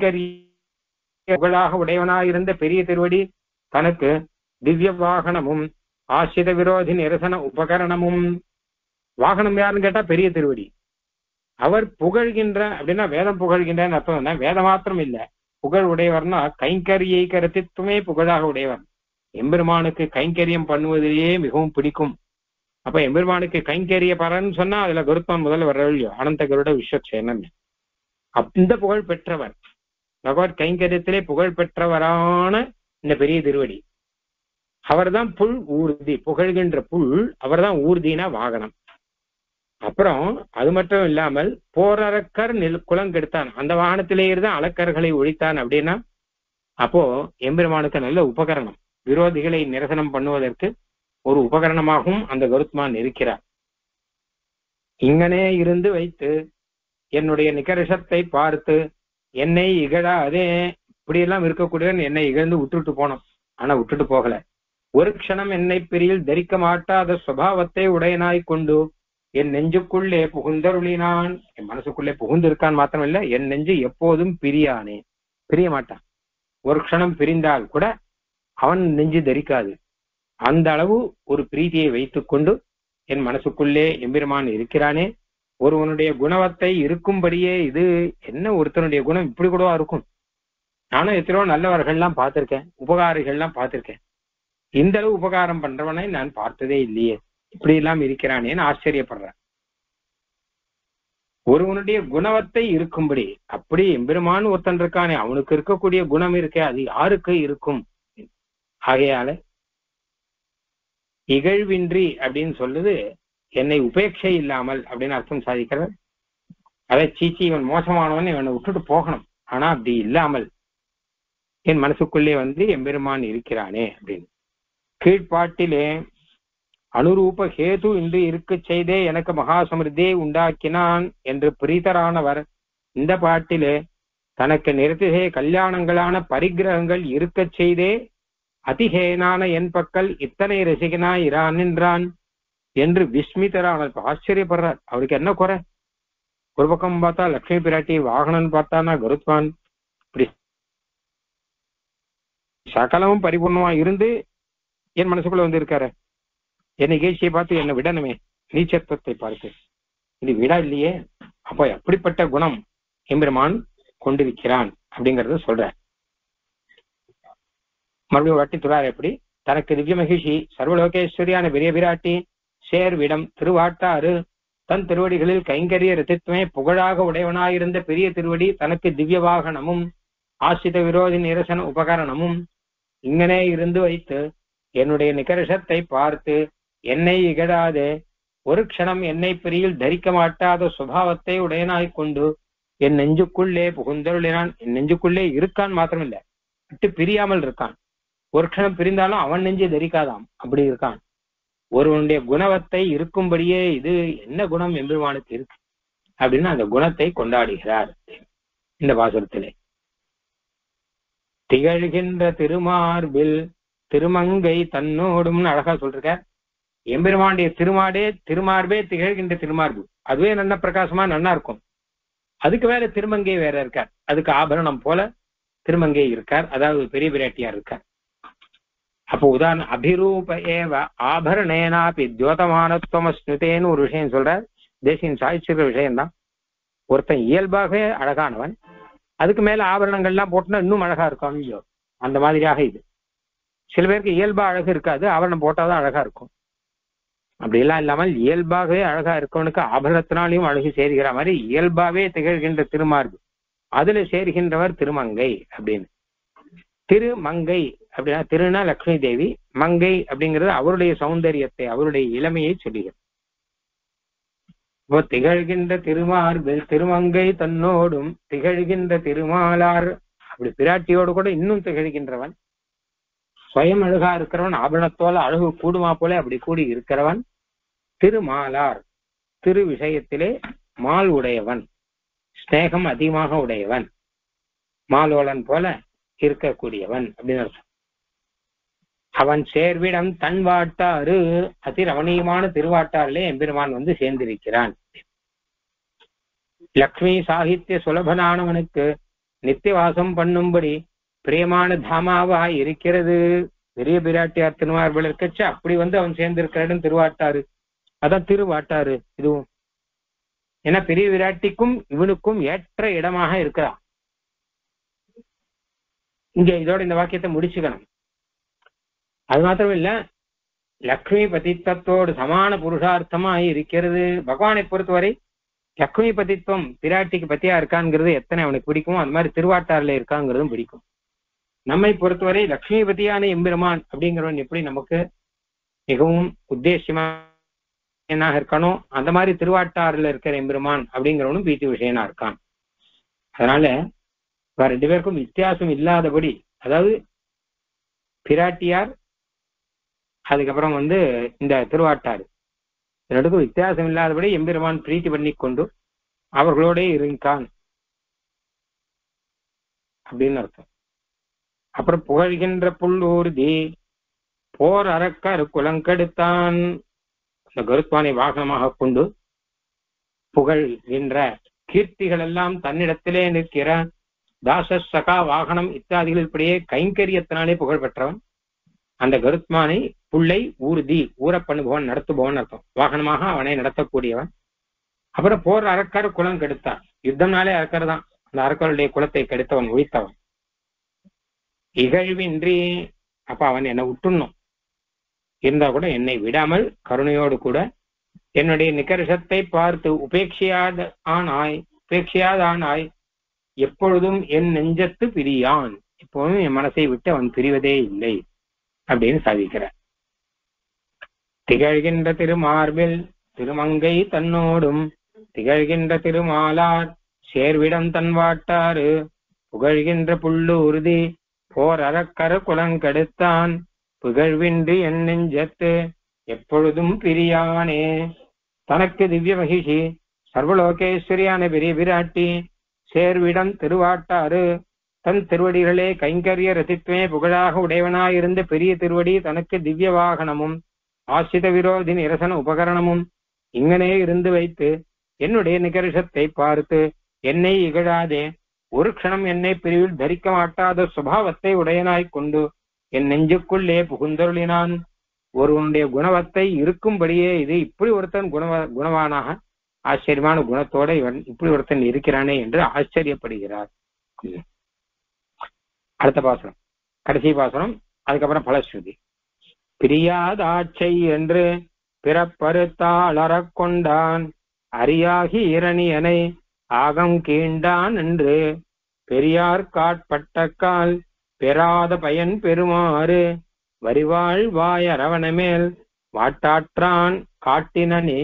கைங்கரியாக உடையவனாயிருந்த பெரிய திருவடி, தனக்கு திவ்ய வாகனமும் ஆசிரித விரோதி நிரசன உபகரணமும். வாகனம் யாருன்னு கேட்டா பெரிய திருவடி. அவர் புகழ்கின்ற அப்படின்னா வேதம் புகழ்கின்றன்னு அர்த்தம் என்ன, வேதம் மாத்திரம் இல்ல, புகழ் உடையவர்னா கைங்கரியை கருத்தித்துமே புகழாக உடையவர். எம்பெருமானுக்கு கைங்கரியம் பண்ணுவதிலேயே மிகவும் பிடிக்கும். அப்ப எம்பெருமானுக்கு கைங்கரிய பரன்னு சொன்னா அதுல கருத்மான் முதல்ல வர இல்லையோ, அனந்த கருட விஸ்வக்சேனன். இந்த புகழ் பெற்றவர், பகவத் கைங்கரியத்திலே புகழ் பெற்றவரான இந்த பெரிய திருவடி. அவர்தான் புல் ஊர்தி, புகழ்கின்ற புல் அவர்தான் ஊர்தினா வாகனம். அப்புறம் அது மட்டும் இல்லாமல் போரக்கர் குலங்கெடுத்தான், அந்த வாகனத்திலே இருந்தான் அலக்கர்களை ஒழித்தான். அப்படின்னா அப்போ எம்பெருமானுக்கு நல்ல உபகரணம், விரோதிகளை நிரசனம் பண்ணுவதற்கு ஒரு உபகரணமாகவும் அந்த கருத்மான் இருக்கிறார். இங்கனே இருந்து வைத்து என்னுடைய நிகர்ஷத்தை பார்த்து என்னை இகழாதே, இப்படியெல்லாம் இருக்கக்கூடியவன் என்னை இகழ்ந்து விட்டுட்டு போனோம். ஆனா விட்டுட்டு போகல. ஒரு க்ஷணம் என்னை பிரியில் தரிக்க மாட்டாத சுபாவத்தை உடையனாய் கொண்டு என் நெஞ்சுக்குள்ளே புகுந்தருளினான். என் மனசுக்குள்ளே புகுந்து இருக்கான் மாத்திரம் இல்ல, என் நெஞ்சு எப்போதும் பிரியானே, பிரிய மாட்டான். ஒரு க்ஷணம் பிரிந்தால் கூட அவன் நெஞ்சு தரிக்காது. அந்த அளவு ஒரு பிரீதியை வைத்துக் கொண்டு என் மனசுக்குள்ளே எம்பெருமான் இருக்கிறானே. ஒருவனுடைய குணவத்தை இருக்கும்படியே, இது என்ன ஒருத்தனுடைய குணம் இப்படி கூடவா இருக்கும்? நானும் எத்தனையோ நல்லவர்கள்லாம் பார்த்திருக்கேன், உபகாரிகள்லாம் பார்த்திருக்கேன். இந்த அளவு உபகாரம் பண்றவனை நான் பார்த்ததே இல்லையே, இப்படி எல்லாம் இருக்கிறானேன்னு ஆச்சரியப்படுறேன். ஒருவனுடைய குணவத்தை இருக்கும்படி, அப்படி எம்பெருமான் ஒருத்தன் இருக்கானே, அவனுக்கு இருக்கக்கூடிய குணம் இருக்கே, அது யாருக்கு இருக்கும்? ஆகையால இகழ்வின்றி அப்படின்னு சொல்லுது, என்னை உபேட்சை இல்லாமல் அப்படின்னு அர்த்தம் சாதிக்கிறது. அதை சீச்சி இவன் மோசமானவன், இவனை விட்டுட்டு போகணும். ஆனா அப்படி இல்லாமல் என் மனசுக்குள்ளே வந்து எம்பெருமான் இருக்கிறானே அப்படின்னு. கீழ்பாட்டிலே அனுரூப ஹேது இன்று இருக்க செய்தே எனக்கு மகா சமிருத்தியை உண்டாக்கினான் என்று பிரீதரானவர் இந்த பாட்டிலே தனக்கு நிறுத்தியே கல்யாணங்களான பரிகிரகங்கள் இருக்க செய்தே அதிகேனான என் பக்கல் இத்தனை ரசிகனாய் இரான் என்றான் என்று விஸ்மிதரான ஆச்சரியப்படுறார். அவருக்கு என்ன குறை? ஒரு பக்கம் பார்த்தா லட்சுமி பிராட்டி, வாகனன் பார்த்தானா கருத்மான், இப்படி சகலமும் பரிபூர்ணமா இருந்து என் மனசுக்குள்ள வந்து இருக்காரு. என் நிகழ்ச்சியை பார்த்து என்னை விடணுமே, நீச்சத்துவத்தை பார்த்து இது விடா இல்லையே. அப்ப அப்படிப்பட்ட குணம் எம்பெருமான் கொண்டிருக்கிறான் அப்படிங்கறத சொல்ற. மறுபடியும் வட்டி துறார். எப்படி தனக்கு திவ்ய மகிழ்ச்சி சர்வலோகேஸ்வரியான பெரிய பிராட்டி சேர்விடம் திருவாட்டாறு தன் திருவடிகளில் கைங்கரிய ரத்தித்வமே புகழாக உடையவனாயிருந்த பெரிய திருவடி தனக்கு திவ்ய வாகனமும் ஆசிரித விரோதி நிரசன உபகரணமும் இங்கனே இருந்து வைத்து என்னுடைய நிகர்ஷத்தை பார்த்து என்னை இகழாதே ஒரு க்ஷணம் என்னை பிரியில் தரிக்க மாட்டாத சுபாவத்தை உடையனாய்க் கொண்டு என் நெஞ்சுக்குள்ளே புகுந்தருளினான். என் நெஞ்சுக்குள்ளே இருக்கான் மாத்திரமில்லை, விட்டு பிரியாமல் இருக்கான். ஒரு க்ஷணம் பிரிந்தாலும் அவன் நெஞ்சை தரிக்காதாம், அப்படி இருக்கான். ஒருவனுடைய குணவத்தை இருக்கும்படியே இது என்ன குணம் எம்பெருமானுக்கு இருக்கு அப்படின்னு அந்த குணத்தை கொண்டாடுகிறார் இந்த பாசுரத்திலே. திகழ்கின்ற திருமார்பில் திருமங்கை தன்னோடும் அழகா சொல்றார். எம்பெருமானுடைய திருமார்பே திகழ்கின்ற திருமார்பு, அதுவே நல்ல பிரகாசமா நன்னா இருக்கும். அதுக்கு வேற திருமங்கை வேற இருக்கார், அதுக்கு ஆபரணம் போல திருமங்கை இருக்கார், அதாவது பெரிய பிராட்டியார் இருக்கார். அப்போ உதாரணம் அபிரூப ஏவ ஆபரணேனாபி தியோதமானத்துவம் ஸ்னுதேன்னு ஒரு விஷயம் சொல்றார். தேசியின் சாதிச்சிருக்கிற விஷயம்தான். ஒருத்தன் இயல்பாகவே அழகானவன், அதுக்கு மேல ஆபரணங்கள்லாம் போட்டுனா இன்னும் அழகா இருக்கும். அந்த மாதிரியாக இது. சில பேருக்கு இயல்பா அழகு இருக்காது, ஆபரணம் போட்டாதான் அழகா இருக்கும். அப்படி எல்லாம் இல்லாமல் இயல்பாகவே அழகா இருக்கவனுக்கு ஆபரணத்தினாலையும் அழகு சேர்கிற மாதிரி இயல்பாவே திகழ்கின்ற திருமார்பு, அதுல சேர்கின்றவர் திருமங்கை அப்படின்னு. திருமங்கை அப்படின்னா திருனா லக்ஷ்மி தேவி, மங்கை அப்படிங்கிறது அவருடைய சௌந்தரியத்தை அவருடைய இளமையை சொல்லுகிறது. இப்போ திகழ்கின்ற திருமார்பில் திருமங்கை தன்னோடும் திகழ்கின்ற திருமாலார், அப்படி பிராட்டியோடு கூட இன்னும் திகழ்கின்றவன், ஸ்வயம் அழகா இருக்கிறவன், ஆபரணத்தோல அழகு கூடுமா போல அப்படி கூடி இருக்கிறவன் திருமாலார், திரு விஷயத்திலே மால் உடையவன், ஸ்நேகம் அதிகமாக உடையவன், மாலோலன் போல இருக்கக்கூடியவன் அப்படின்னு அர்த்தம். அவன் சேர்விடம் தன் வாட்டாறு, அதி ரமணீயமான திருவாட்டாரிலே எம்பெருமான் வந்து சேர்ந்திருக்கிறான். லக்ஷ்மி சாகித்ய சுலபனானவனுக்கு நித்தியவாசம் பண்ணும்படி பிரியமான தாமாவா இருக்கிறது. பெரிய பிராட்டியார் திருமார்பில் இருக்கச்சு அப்படி வந்து அவன் சேர்ந்திருக்கிற இடம் திருவாட்டாறு, அதான் திருவாட்டாறு இதுவும். ஏன்னா பெரிய விராட்டிக்கும் இவனுக்கும் ஏற்ற இடமாக இருக்கிறான். இங்க இதோட இந்த வாக்கியத்தை முடிச்சுக்கணும். அது மாத்திரம் இல்ல, லக்ஷ்மி பதித்தத்தோடு சமான புருஷார்த்தமாய் இருக்கிறது. பகவானை பொறுத்தவரை லக்ஷ்மி பதித்துவம் பிராட்டிக்கு பத்தியா இருக்காங்கிறது எத்தனை அவனுக்கு பிடிக்குமோ அது மாதிரி திருவாட்டாறுல இருக்காங்கிறதும் பிடிக்கும். நம்மை பொறுத்தவரை லக்ஷ்மி பதியான எம்பெருமான் அப்படிங்கிறவன் எப்படி நமக்கு மிகவும் உத்தேசியமா இருக்கணும், அந்த மாதிரி திருவாட்டாறுல இருக்கிற எம்பெருமான் அப்படிங்கிறவனும் பீத்தி விஷயனா இருக்கான். அதனால வேற ரெண்டு பேருக்கும் வித்தியாசம் இல்லாதபடி, அதாவது பிராட்டியார் அதுக்கப்புறம் வந்து இந்த திருவாட்டாறு ரெண்டுக்கும் வித்தியாசம் இல்லாதபடி எம்பெருமான் பிரீத்தி பண்ணி கொண்டு அவர்களோட இருக்கான் அப்படின்னு அர்த்தம். அப்புறம் புகழ்கின்ற புல்லூர்தி போர் அரக்கர் குலங்கெடுத்தான், இந்த கருத்வானை வாகனமாக கொண்டு புகழ்கின்ற கீர்த்திகள் எல்லாம் தன்னிடத்திலே நிற்கிற தாச சகா வாகனம் இத்தியாதிகள் இப்படியே கைங்கரியத்தினாலே புகழ் பெற்றவன் அந்த கருத்மானை புள்ளை ஊர்தி ஊற பண்ணுபவன் நடத்துபவன் அர்த்தம். வாகனமாக அவனை நடத்தக்கூடியவன். அப்புறம் போர் அரக்கர் குலம் கெடுத்தான், யுத்தம்னாலே அரக்கர் தான், அந்த அரக்கருடைய குலத்தை கெடுத்தவன், ஒழித்தவன். இகழ்வின்றி, அப்ப அவன் என்னை விட்டுணும் இருந்தா கூட என்னை விடாமல் கருணையோடு கூட என்னுடைய நிகர்ஷத்தை பார்த்து உபேட்சியாதானாய் எப்பொழுதும் என் நெஞ்சத்து பிரியான், எப்போதும் என் மனசை விட்டு அவன் பிரிவதே இல்லை அப்படின்னு சாதிக்கிறார். திகழ்கின்ற திருமார்பில் திருமங்கை தன்னோடும் திகழ்கின்ற திருமாலார் சேர்விடம் தன் வாட்டாறு புகழ்கின்ற புல்லூர்தி போர் அரக்கர குலங்கெடுத்தான் புகழ்வின்றி என் நெஞ்சத்து எப்பொழுதும் பிரியானே. தனக்கு திவ்ய மகிஷி சர்வலோகேஸ்வரியான பெரிய விராட்டி சேர்விடம் திருவாட்டாறு தன் திருவடிகளே கைங்கரிய ரசித்வே புகழாக உடையவனாயிருந்த பெரிய திருவடி தனக்கு திவ்ய வாகனமும் ஆசிரித விரோதி நிரசன உபகரணமும் இங்கனே இருந்து வைத்து என்னுடைய நிகர்ஷத்தை பார்த்து என்னை இகழாதே. ஒரு க்ஷணம் என்னை பிரிவில் தரிக்க மாட்டாத சுபாவத்தை உடையனாய் கொண்டு என் நெஞ்சுக்குள்ளே புகுந்தருளினான். ஒருவனுடைய குணவத்தை இருக்கும்படியே இது இப்படி ஒருத்தன் குணவானாக ஆச்சரியமான குணத்தோட இவன் இப்படி ஒருத்தன் இருக்கிறானே என்று ஆச்சரியப்படுகிறார். அடுத்த பாசனம், கடைசி பாசனம், அதுக்கப்புறம் பலஸ்ருதி. பிரியாதாட்சை என்று பிறப்பறுத்தாளறக் கொண்டான், அரியாகி இரணியனை ஆகம் கீண்டான் என்று பெரியார் காட்பட்டக்கால் பெறாத பயன் பெறுமாறு வரிவாள் வாய் அரவணமேல் வாட்டாற்றான் காட்டினனே.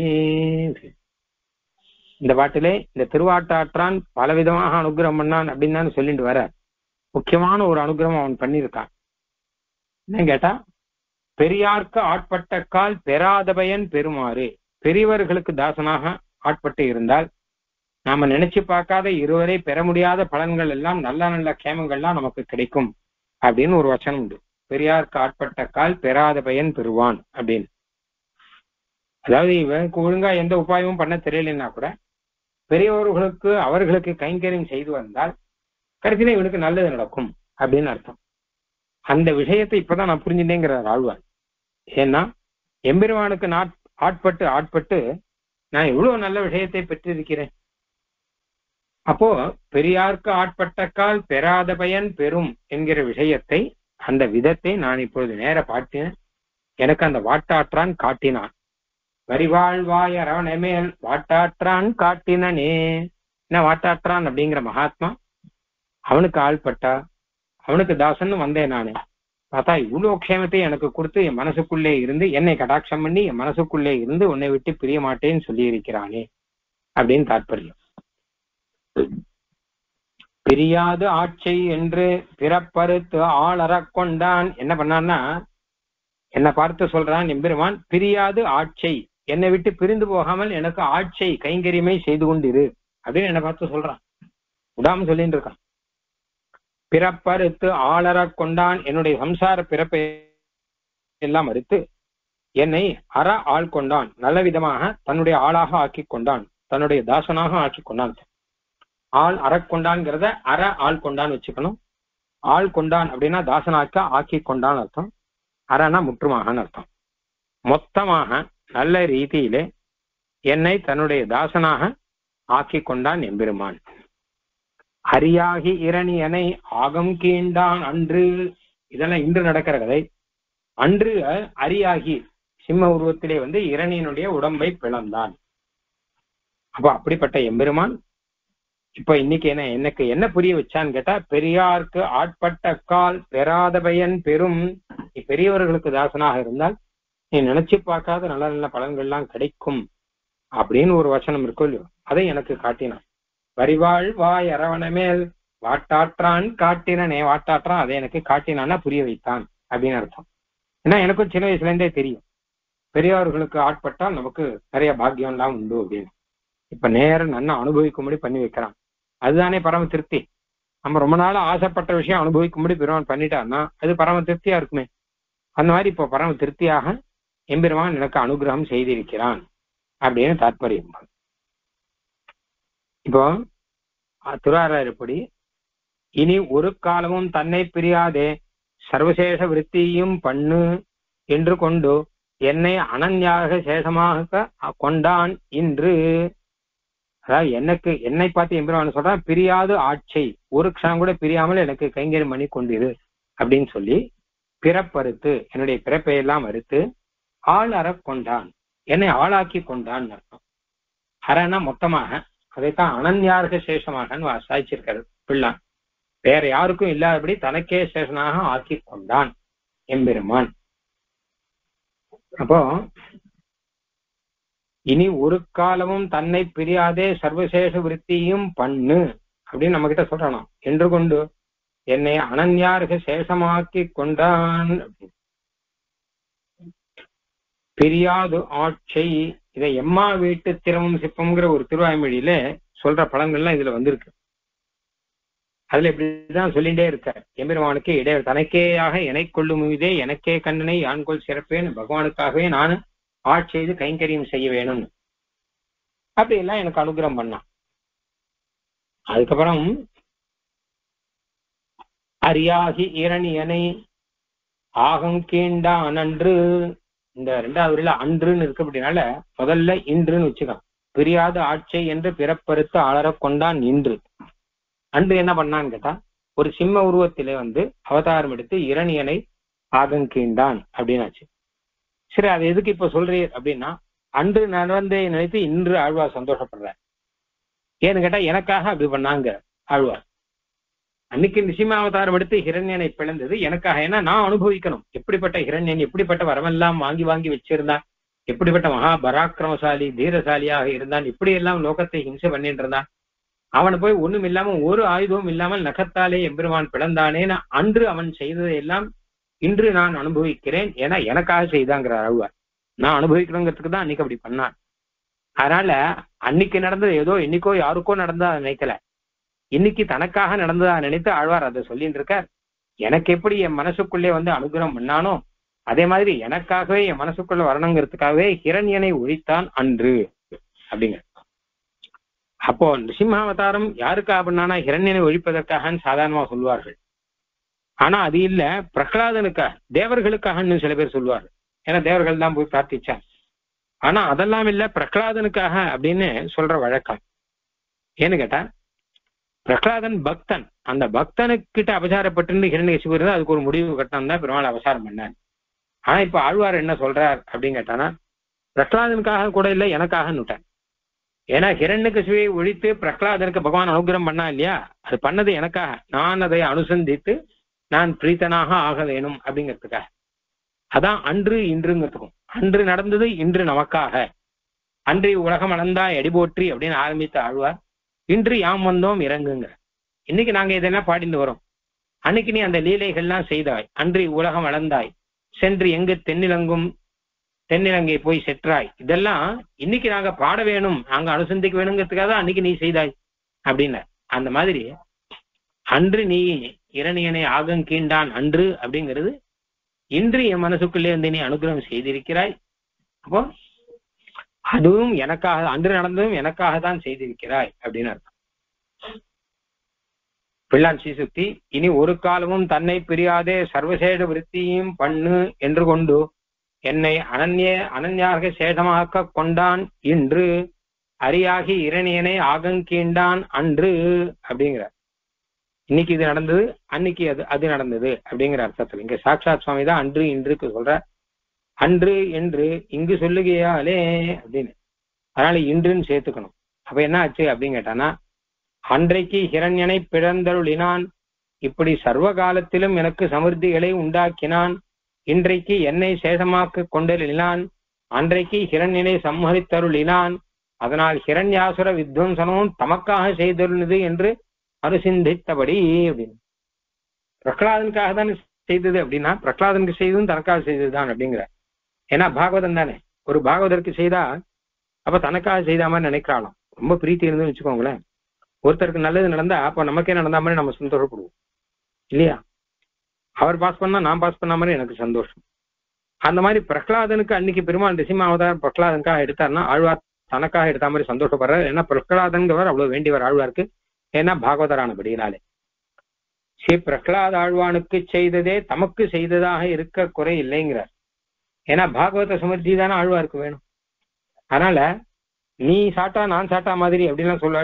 இந்த பாட்டிலே இந்த திருவாட்டாற்றான் பலவிதமாக அனுகிரகம் பண்ணான் அப்படின்னு தான் சொல்லிட்டு வர முக்கியமான ஒரு அனுகிரகம் அவன் பண்ணியிருக்கான். என்ன கேட்டா, பெரியார்க்கு ஆட்பட்ட கால் பெறாத பயன் பெறுமாறு. பெரியவர்களுக்கு தாசனாக ஆட்பட்டு இருந்தால் நாம நினைச்சு பார்க்காத இருவரை பெற முடியாத பலன்கள் எல்லாம் நல்ல நல்ல கேமங்கள்லாம் நமக்கு கிடைக்கும் அப்படின்னு ஒரு வசனம் உண்டு. பெரியார்க்கு ஆட்பட்ட கால் பெறாத பயன் பெறுவான் அப்படின்னு. அதாவது இவனுக்கு ஒழுங்கா எந்த உபாயமும் பண்ண தெரியலன்னா கூட பெரியவர்களுக்கு அவர்களுக்கு கைங்கரியம் செய்து வந்தால் கடைசியில இவனுக்கு நல்லது நடக்கும் அப்படின்னு அர்த்தம். அந்த விஷயத்தை இப்பதான் நான் புரிஞ்சுட்டேங்கிறார் ஆழ்வார். ஏன்னா எம்பெருமானுக்கு ஆட்பட்டு நான் எவ்வளவு நல்ல விஷயத்தை பெற்றிருக்கிறேன். அப்போ பெரியார்க்கு ஆட்பட்டக்கால் பெறாத பயன் பெறும் என்கிற விஷயத்தை, அந்த விதத்தை நான் இப்பொழுது நேர பாட்டினேன். எனக்கு அந்த வாட்டாற்றான் காட்டினான். வரிவாழ்வாய் அரவணமேல் வாட்டாற்றான் காட்டினனே. என்ன வாட்டாற்றான் அப்படிங்கிற மகாத்மா, அவனுக்கு ஆள்பட்டா, அவனுக்கு தாசன் வந்தேன் நானு. பார்த்தா இவ்வளவு க்ஷேமத்தை எனக்கு கொடுத்து என் மனசுக்குள்ளே இருந்து என்னை கடாட்சம் பண்ணி என் மனசுக்குள்ளே இருந்து உன்னை விட்டு பிரிய மாட்டேன்னு சொல்லி இருக்கிறானே அப்படின்னு தாற்பயம். பிரியாது ஆட்சை என்று பிறப்பறுத்து ஆளறக் கொண்டான். என்ன பண்ணான்னா, என்னை பார்த்து சொல்றான் எம்பெருமான், பிரியாது ஆட்சை, என்னை விட்டு பிரிந்து போகாமல் எனக்கு ஆட்சை கைங்கரியமை செய்து கொண்டிரு அப்படின்னு என்னை பார்த்து சொல்றான். விடாம சொல்லிட்டு இருக்கான். பிறப்பறுத்து ஆளறக் கொண்டான், என்னுடைய சம்சார பிறப்பை எல்லாம் மறுத்து என்னை ஆள் கொண்டான், நல்ல விதமாக தன்னுடைய ஆளாக ஆக்கி கொண்டான், தன்னுடைய தாசனாக ஆக்கி கொண்டான். ஆள் அறக்கொண்டான்ங்கிறத ஆள் கொண்டான்னு வச்சுக்கணும். ஆள் கொண்டான் அப்படின்னா தாசனாக்க ஆக்கி கொண்டான் அர்த்தம். அறனா முற்றுமாகன்னு அர்த்தம். மொத்தமாக நல்ல ரீதியிலே என்னை தன்னுடைய தாசனாக ஆக்கி கொண்டான் எம்பெருமான். அரியாகி இரணியனை ஆகம் கீண்டான் அன்று. இதெல்லாம் இன்று நடக்கிற கதை. அன்று அரியாகி சிம்ம உருவத்திலே இரணியனுடைய உடம்பை பிளந்தான். அப்ப அப்படிப்பட்ட எம்பெருமான் இப்ப இன்னைக்கு எனக்கு என்ன புரிய வச்சான்னு கேட்டா, பெரியார்க்கு ஆட்பட்ட கால் பெறாத பயன் பெறும். நீ பெரியவர்களுக்கு தாசனாக இருந்தால் நீ நினைச்சு பார்க்காத நல்ல நல்ல பலன்கள்லாம் கிடைக்கும் அப்படின்னு ஒரு வசனம் இருக்கோ இல்லையோ, அதை எனக்கு காட்டினான். வரிவாள் வாய் அரவணமேல் வாட்டாற்றான் காட்டினனே. வாட்டாற்றான் அதை எனக்கு காட்டினான்னா புரிய வைத்தான் அப்படின்னு அர்த்தம். ஏன்னா எனக்கும் சின்ன வயசுல இருந்தே தெரியும் பெரியவர்களுக்கு ஆட்பட்டால் நமக்கு நிறைய பாக்கியம்லாம் உண்டு அப்படின்னு. இப்ப நேரம் நன்னா அனுபவிக்கும்படி பண்ணி வைக்கிறான். அதுதானே பரம திருப்தி. நம்ம ரொம்ப நாள் ஆசைப்பட்ட விஷயம் அனுபவிக்கும்படி பெருமான் பண்ணிட்டான்னா அது பரம திருப்தியா இருக்குமே. அந்த மாதிரி இப்போ பரம திருப்தியாக எம்பெருமான் எனக்கு அனுகிரகம் செய்திருக்கிறான் அப்படின்னு தாற்பயம். இப்போ திருவாரூர்படி இனி ஒரு காலமும் தன்னை பிரியாதே சர்வசேஷ விருத்தியும் பண்ணு என்று கொண்டு என்னை அனன்யாக சேஷமாக கொண்டான் இன்று. அதாவது என்னை பார்த்து எம்பெருமான் சொல்றான், பிரியாது ஆட்சை, ஒரு க்ஷணம் கூட பிரியாமல் எனக்கு கைங்கரியம் பண்ணி கொண்டிரு அப்படின்னு சொல்லி பிறப்பறுத்து என்னுடைய பிறப்பையெல்லாம் அறுத்து ஆள் அற கொண்டான், என்னை ஆளாக்கி கொண்டான் அர்த்தம். அறனா மொத்தமாக, அதைத்தான் அனன்யார்க சேஷமாக சாய்ச்சிருக்காரு பிள்ளான். வேற யாருக்கும் இல்லாதபடி தனக்கே சேஷனாக ஆக்கி கொண்டான் எம்பெருமான். அப்போ இனி ஒரு காலமும் தன்னை பிரியாதே சர்வசேஷ விருத்தியும் பண்ணு அப்படின்னு நம்ம கிட்ட சொல்றானா. என்று கொண்டு என்னை அனன்யார்க சேஷமாக்கி கொண்டான். பிரியாது ஆட்சை, இதை எம்மா வீட்டு திறமும் சிப்பம்ங்கிற ஒரு திருவாய்மொழியில சொல்ற பலன்கள்லாம் இதுல வந்திருக்கு. அதுல இப்படிதான் சொல்லிட்டே இருக்கார். எம்பெருமானுக்கு இடையே தனக்கேயாக எனை கொள்ளும் இதே எனக்கே கண்ணனை யான்கொள் சிறப்பேன்னு பகவானுக்காகவே நான் ஆட்சி செய்து கைங்கரியம் செய்ய வேணும்னு. அப்படி எல்லாம் எனக்கு அனுகிரகம் பண்ணான். அதுக்கப்புறம் அரியாகி இரணியனை ஆகங்கீண்டான் அன்று, இந்த ரெண்டாவது வரையில அன்றுன்னு இருக்கு. அப்படினால முதல்ல இன்றுன்னு வச்சுக்கலாம். பிரியாத ஆட்சை என்று பிறப்பறுத்து ஆளர கொண்டான் இன்று. அன்று என்ன பண்ணான்னு கேட்டா, ஒரு சிம்ம உருவத்திலே அவதாரம் எடுத்து இரணியனை ஆகங்கீண்டான் அப்படின்னாச்சு. சரி, அது எதுக்கு இப்ப சொல்றீர் அப்படின்னா, அன்று நடந்தே நினைத்து இன்று ஆழ்வார் சந்தோஷப்படுறார். ஏன்னு கேட்டா எனக்காக அப்படி பண்ணாங்க ஆழ்வார். அன்னைக்கு நிசிம்மாவதாரம் எடுத்து ஹிரண்யனை பிளந்தது எனக்காக. ஏன்னா நான் அனுபவிக்கணும் எப்படிப்பட்ட ஹிரண்யன், எப்படிப்பட்ட வரமெல்லாம் வாங்கி வாங்கி வச்சிருந்தான், எப்படிப்பட்ட மகா பராக்கிரமசாலி தீரசாலியாக இருந்தான், இப்படி எல்லாம் லோகத்தை ஹிம்சை பண்ணிட்டு இருந்தான். அவனை போய் ஒண்ணும் இல்லாம ஒரு ஆயுதமும் இல்லாமல் நகத்தாலே எம்பெருமான் பிளந்தானேன்னு அன்று அவன் செய்ததையெல்லாம் இன்று நான் அனுபவிக்கிறேன். ஏன்னா எனக்காக செய்தாங்கிறார் ஆழ்வார். நான் அனுபவிக்கணுங்கிறதுக்கு தான் அன்னைக்கு அப்படி பண்ணான். அதனால அன்னைக்கு நடந்தது ஏதோ இன்னைக்கோ யாருக்கோ நடந்தா நினைக்கல, இன்னைக்கு தனக்காக நடந்ததா நினைத்து ஆழ்வார் அதை சொல்லிட்டு இருக்கார். எனக்கு எப்படி என் மனசுக்குள்ளே அனுகிரகம் பண்ணானோ அதே மாதிரி எனக்காகவே என் மனசுக்குள்ள வரணுங்கிறதுக்காகவே ஹிரண்யனை ஒழித்தான் அன்று அப்படிங்க. அப்போ நிருசிம்மாவதாரம் யாருக்காக பண்ணானா ஹிரண்யனை ஒழிப்பதற்காக சாதாரணமா சொல்லுவார்கள். ஆனா அது இல்ல, பிரகலாதனுக்காக, தேவர்களுக்காக சில பேர் சொல்லுவார்கள். ஏன்னா தேவர்கள் தான் போய் பிரார்த்திச்சான். ஆனா அதெல்லாம் இல்ல, பிரகலாதனுக்காக அப்படின்னு சொல்ற வழக்கம். ஏன்னு கேட்டா, பிரகலாதன் பக்தன், அந்த பக்தனுக்கிட்ட அபசாரப்பட்டு ஹிரண்யகசிபு இருந்தா அதுக்கு ஒரு முடிவு கட்டணம் தான் பெருமாள் அபசாரம் பண்ணார். ஆனா இப்ப ஆழ்வார் என்ன சொல்றார் அப்படின்னு கேட்டானா, பிரகலாதனுக்காக கூட இல்லை எனக்காகன்னுட்டார். ஏன்னா ஹிரண்யகசிபுவை ஒழித்து பிரகலாதனுக்கு பகவான் அனுகிரகம் பண்ணா இல்லையா, அது பண்ணது எனக்காக, நான் அதை அனுசந்தித்து நான் பிரீத்தனாக ஆக வேணும் அப்படிங்கிறதுக்காக. அதான் அன்று இன்றுங்கிறதுக்கும், அன்று நடந்தது இன்று நமக்காக, அன்று உலகம் அளந்தாய் அடிபோற்றி அப்படின்னு ஆரம்பித்த ஆழ்வார் இன்று யாம் வந்தோம் இறங்குங்க. இன்னைக்கு நாங்க இதெல்லாம் பாடிந்து வரோம். அன்னைக்கு நீ அந்த லீலைகள்லாம் செய்தாய், அன்று உலகம் அளந்தாய், சென்று எங்கு தென்னிலங்கை போய் செற்றாய், இதெல்லாம் இன்னைக்கு நாங்க பாட வேணும், நாங்க அனுசந்திக்க வேணுங்கிறதுக்காக தான் அன்னைக்கு நீ செய்தாய் அப்படின்னு. அந்த மாதிரி அன்று நீ இரணியனை ஆகங்கீண்டான் அன்று அப்படிங்கிறது இன்று என் மனசுக்குள்ளே நீ அனுகிரகம் செய்திருக்கிறாய். அப்போ அதுவும் எனக்காக, அன்று நடந்ததும் எனக்காக தான் செய்திருக்கிறாய் அப்படின்னு அர்த்தம். பிள்ளான் ஸ்ரீசுக்தி, இனி ஒரு காலமும் தன்னை பிரியாதே சர்வசேஷ விருத்தியும் பண்ணு என்று கொண்டு என்னை அனன்யாக சேஷமாக்க கொண்டான் இன்று அரியாகி இரணியனை ஆகங்கீண்டான் அன்று அப்படிங்கிறார். இன்னைக்கு இது நடந்தது, அன்னைக்கு அது நடந்தது அப்படிங்கிற அர்த்தத்தில் இங்க சாட்சாத் சுவாமி தான் அன்று இன்றுக்கு சொல்ற. அன்று என்று இங்கு சொல்லுகையாலே அப்படின்னு, அதனால இன்றுன்னு சேர்த்துக்கணும். அப்ப என்ன ஆச்சு அப்படின்னு கேட்டானா, அன்றைக்கு ஹிரண்யனை பிறந்தருளினான், இப்படி சர்வ காலத்திலும் எனக்கு சமிருத்திகளை உண்டாக்கினான், இன்றைக்கு என்னை சேஷமாக்க கொண்டருளினான், அன்றைக்கு ஹிரண்யனை சம்ஹரித்தருளினான், அதனால் ஹிரண்யாசுர வித்வம்சனமும் தமக்காக செய்தருளினது என்று அனுசிந்தித்தபடி அப்படின்னு. பிரகலாதனுக்காக தான் செய்தது அப்படின்னா, பிரகலாதனுக்கு செய்ததும் தனக்காக செய்ததுதான் அப்படிங்கிற. ஏன்னா பாகவதன் தானே, ஒரு பாகவதற்கு செய்தா அப்ப தனக்காக செய்த மாதிரி நினைக்கிறாளாம். ரொம்ப பிரீத்தி இருந்து வச்சுக்கோங்களேன். ஒருத்தருக்கு நல்லது நடந்தா அப்ப நமக்கே நடந்தா மாதிரி நம்ம சந்தோஷப்படுவோம் இல்லையா. அவர் பாஸ் பண்ணா நான் பாஸ் பண்ண மாதிரி எனக்கு சந்தோஷம். அந்த மாதிரி பிரகலாதனுக்கு அன்னைக்கு பெருமாள் நிருசிம்மாவதாரம் பிரகலாதனுக்காக எடுத்தாருன்னா ஆழ்வார் தனக்காக எடுத்த மாதிரி சந்தோஷப்படுறாரு. ஏன்னா பிரகலாதன்கிறவர் அவ்வளவு வேண்டியவர் ஆழ்வாருக்கு, ஏன்னா பாகவதரானபடியினாலே. ஸ்ரீ பிரகலாத ஆழ்வானுக்கு செய்ததே தமக்கு செய்ததாக இருக்க குறை இல்லைங்கிறார். ஏன்னா பாகவத சமிருத்தி தானே ஆழ்வாருக்கு வேணும். அதனால நீ சாட்டா நான் சாட்டா மாதிரி அப்படின்லாம் சொல்ல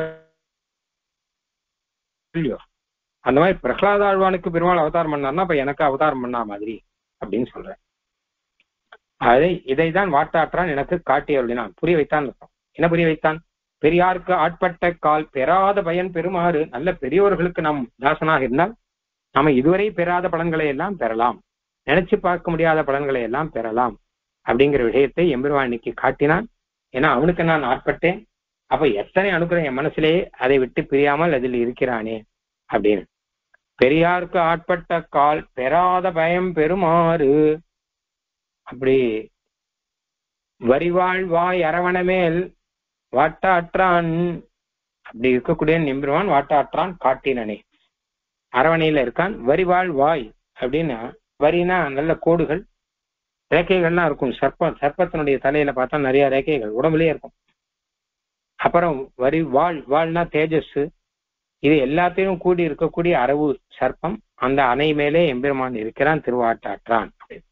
இல்லையோ, அந்த மாதிரி பிரகலாத ஆழ்வானுக்கு பெருமாள் அவதாரம் பண்ணார்னா அப்ப எனக்கு அவதாரம் பண்ணா மாதிரி அப்படின்னு சொல்றேன். இதைதான் வாட்டாற்றான் எனக்கு காட்டி அப்படின்னான், புரிய வைத்தான் அர்த்தம். என்ன புரிய வைத்தான்? பெரியாருக்கு ஆட்பட்ட கால் பெறாத பயன் பெறுமாறு. நல்ல பெரியோர்களுக்கு நாம் தாசனாக இருந்தால் நாம இதுவரை பெறாத பலன்களை எல்லாம் பெறலாம், நினைச்சு பார்க்க முடியாத பலன்களை எல்லாம் பெறலாம் அப்படிங்கிற விஷயத்தை எம்பெருமான் இன்னைக்கு காட்டினான். ஏன்னா அவனுக்கு நான் ஆட்பட்டேன், அப்ப எத்தனை அனுக்கிறம் என் மனசிலே அதை விட்டு பிரியாமல் அதில் இருக்கிறானே அப்படின்னு. பெரியாருக்கு ஆட்பட்ட கால் பெறாத பயம் பெறுமாறு, அப்படி வரிவாழ் வாய் அரவணமேல் வாட்டாற்றான், அப்படி இருக்கக்கூடிய எம்பெருமான் வாட்டாற்றான் காட்டினனே. அரவணையில இருக்கான், வரிவாழ் வாய் அப்படின்னா, வரினா நல்ல கோடுகள் ரேக்கைகள்லாம் இருக்கும். சர்ப்பத்தினுடைய தலையில பார்த்தா நிறைய ரேக்கைகள் உடம்புலயே இருக்கும். அப்புறம் வாழ்னா தேஜஸ், இது எல்லாத்தையும் கூடி இருக்கக்கூடிய அரவு சர்ப்பம், அந்த அணை மேலே எம்பெருமான் இருக்கிறான், திருவாட்டாற்றான்.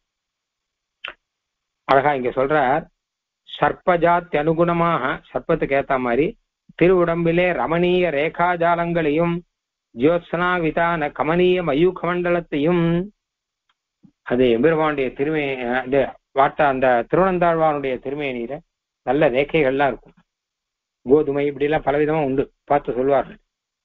அழகா இங்க சொல்றார், சர்ப்பஜாத்தி அனுகுணமாக சர்ப்பத்துக்கு ஏத்த மாதிரி திருவுடம்பிலே ரமணீய ரேகாஜாலங்களையும் ஜோத்சனா விதான கமனீய மயூக மண்டலத்தையும், அது எம்பெருமானுடைய அந்த திருவனந்தாழ்வானுடைய திருமேனியில நல்ல ரேகைகள்லாம் இருக்கும். கோதுமை இப்படி எல்லாம் பலவிதமா உண்டு, பார்த்து சொல்வார்கள்.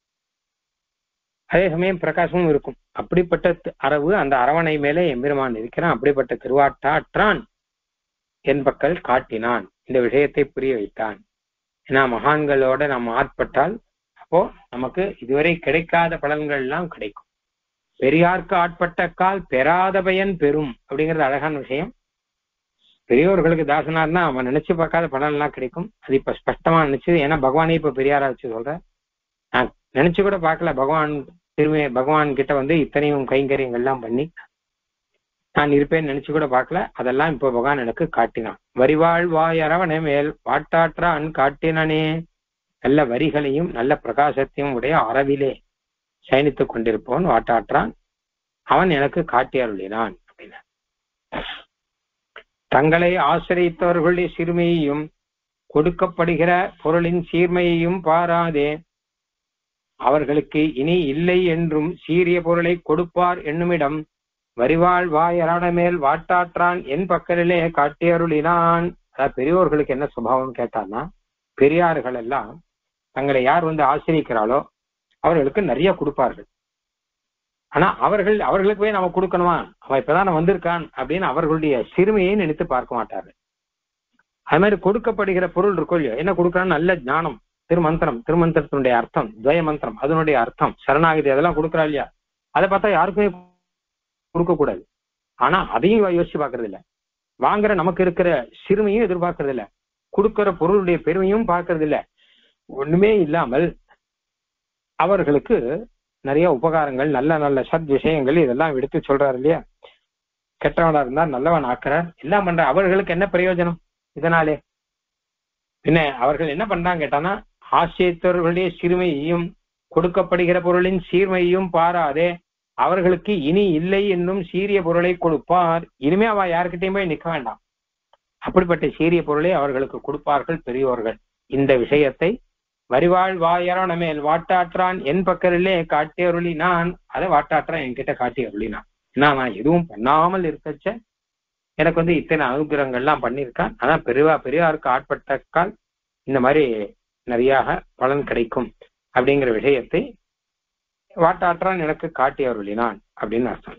அதே சமயம் பிரகாசமும் இருக்கும். அப்படிப்பட்ட அரவு, அந்த அரவணை மேலே எம்பெருமான் இருக்கிறான். அப்படிப்பட்ட திருவாட்டாற்றான் என் பக்கல் காட்டினான், இந்த விஷயத்தை புரிய வைத்தான். ஏன்னா மகான்களோட நம்ம ஆட்பட்டால் அப்போ நமக்கு இதுவரை கிடைக்காத பலன்கள் எல்லாம் கிடைக்கும். பெரியார்க்கு ஆட்பட்ட கால் பெறாத பயன் பெறும் அப்படிங்கிறது அழகான விஷயம். பெரியோர்களுக்கு தாசனார்னா அவன் நினைச்சு பார்க்காத பலன் எல்லாம் கிடைக்கும். அது இப்ப ஸ்பஷ்டமா நினைச்சது. ஏன்னா பகவானே இப்ப பெரியாரா வச்சு சொல்ற, நான் நினைச்சு கூட பார்க்கல பகவான் கிட்ட இத்தனையும் கைங்கரியங்கள்லாம் பண்ணி நான் இருப்பேன்னு நினைச்சு கூட பார்க்கல. அதெல்லாம் இப்ப பகவான் எனக்கு காட்டினான். வரிவாழ் வாய் அரவணை மேல் வாட்டாற்றான் காட்டினனே, நல்ல வரிகளையும் நல்ல பிரகாசத்தையும் உடைய அறவிலே சயனித்துக் கொண்டிருப்பவன் வாட்டாற்றான், அவன் எனக்கு காட்டி அருளினான் அப்படின்னா. தங்களை ஆசிரியத்தவர்களுடைய சிறுமையையும் கொடுக்கப்படுகிற பொருளின் சீர்மையையும் பாராதே அவர்களுக்கு இனி இல்லை என்றும் சீரிய பொருளை கொடுப்பார் என்னுமிடம் வரிவாழ் வாயரான மேல் வாட்டாற்றான் என் பக்கலிலே காட்டி அருளினான். அதாவது பெரியோர்களுக்கு என்ன சுபாவம் கேட்டான்னா, பெரியார்கள் எல்லாம் தங்களை யார் ஆசிரியிக்கிறாளோ அவர்களுக்கு நிறைய கொடுப்பார்கள். ஆனா அவர்களுக்கு போய் நம்ம கொடுக்கணுமா, அவன் இப்பதான் வந்திருக்கான் அப்படின்னு அவர்களுடைய சிறுமையை நினைத்து பார்க்க மாட்டார்கள். அது மாதிரி கொடுக்கப்படுகிற பொருள் இருக்கும் இல்லையோ, என்ன கொடுக்குறான்னு நல்ல ஞானம், திருமந்திரத்தினுடைய அர்த்தம், துவய மந்திரம் அதனுடைய அர்த்தம், சரணாகதி, அதெல்லாம் கொடுக்குறா இல்லையா, அதை பார்த்தா யாருக்குமே கொடுக்க கூடாது. ஆனா அதையும் யோசிச்சு பார்க்கறது இல்லை. வாங்குற நமக்கு இருக்கிற சிறுமையும் எதிர்பார்க்கறது இல்லை, கொடுக்கிற பொருளுடைய பெருமையும் பார்க்கறது இல்லை. ஒண்ணுமே இல்லாமல் அவர்களுக்கு நிறைய உபகாரங்கள், நல்ல நல்ல சத் விஷயங்கள் இதெல்லாம் எடுத்து சொல்றாரு இல்லையா. கெட்டவனா இருந்தா நல்லவன் ஆக்குறார், எல்லாம் பண்ற. அவர்களுக்கு என்ன பிரயோஜனம் இதனாலே? பின்ன அவர்கள் என்ன பண்றாங்க கேட்டானா, ஆசிரியத்தவர்களுடைய சிறுமையையும் கொடுக்கப்படுகிற பொருளின் சீர்மையையும் பாராதே அவர்களுக்கு இனி இல்லை என்னும் சீரிய பொருளை கொடுப்பார். இனிமே அவ யாருக்கிட்டையும் போய் நிற்க வேண்டாம், அப்படிப்பட்ட சீரிய பொருளை அவர்களுக்கு கொடுப்பார்கள் பெரியோர்கள். இந்த விஷயத்தை வரிவாழ் வாயரான மேல் வாட்டாற்றான் என் பக்கரிலே காட்டி அருளினான். அதை வாட்டாற்றான் என்கிட்ட காட்டி அருளினான். ஏன்னா நான் எதுவும் பண்ணாமல் இருக்கச்ச எனக்கு இத்தனை அனுகிரகங்கள்லாம் பண்ணியிருக்கான். அதான் பெரியாருக்கு ஆட்பட்டக்கால் இந்த மாதிரி நிறைய பலன் கிடைக்கும் அப்படிங்கிற விஷயத்தை வாட்டாற்றான் எனக்கு காட்டி அருளினான் அப்படின்னு அர்த்தம்.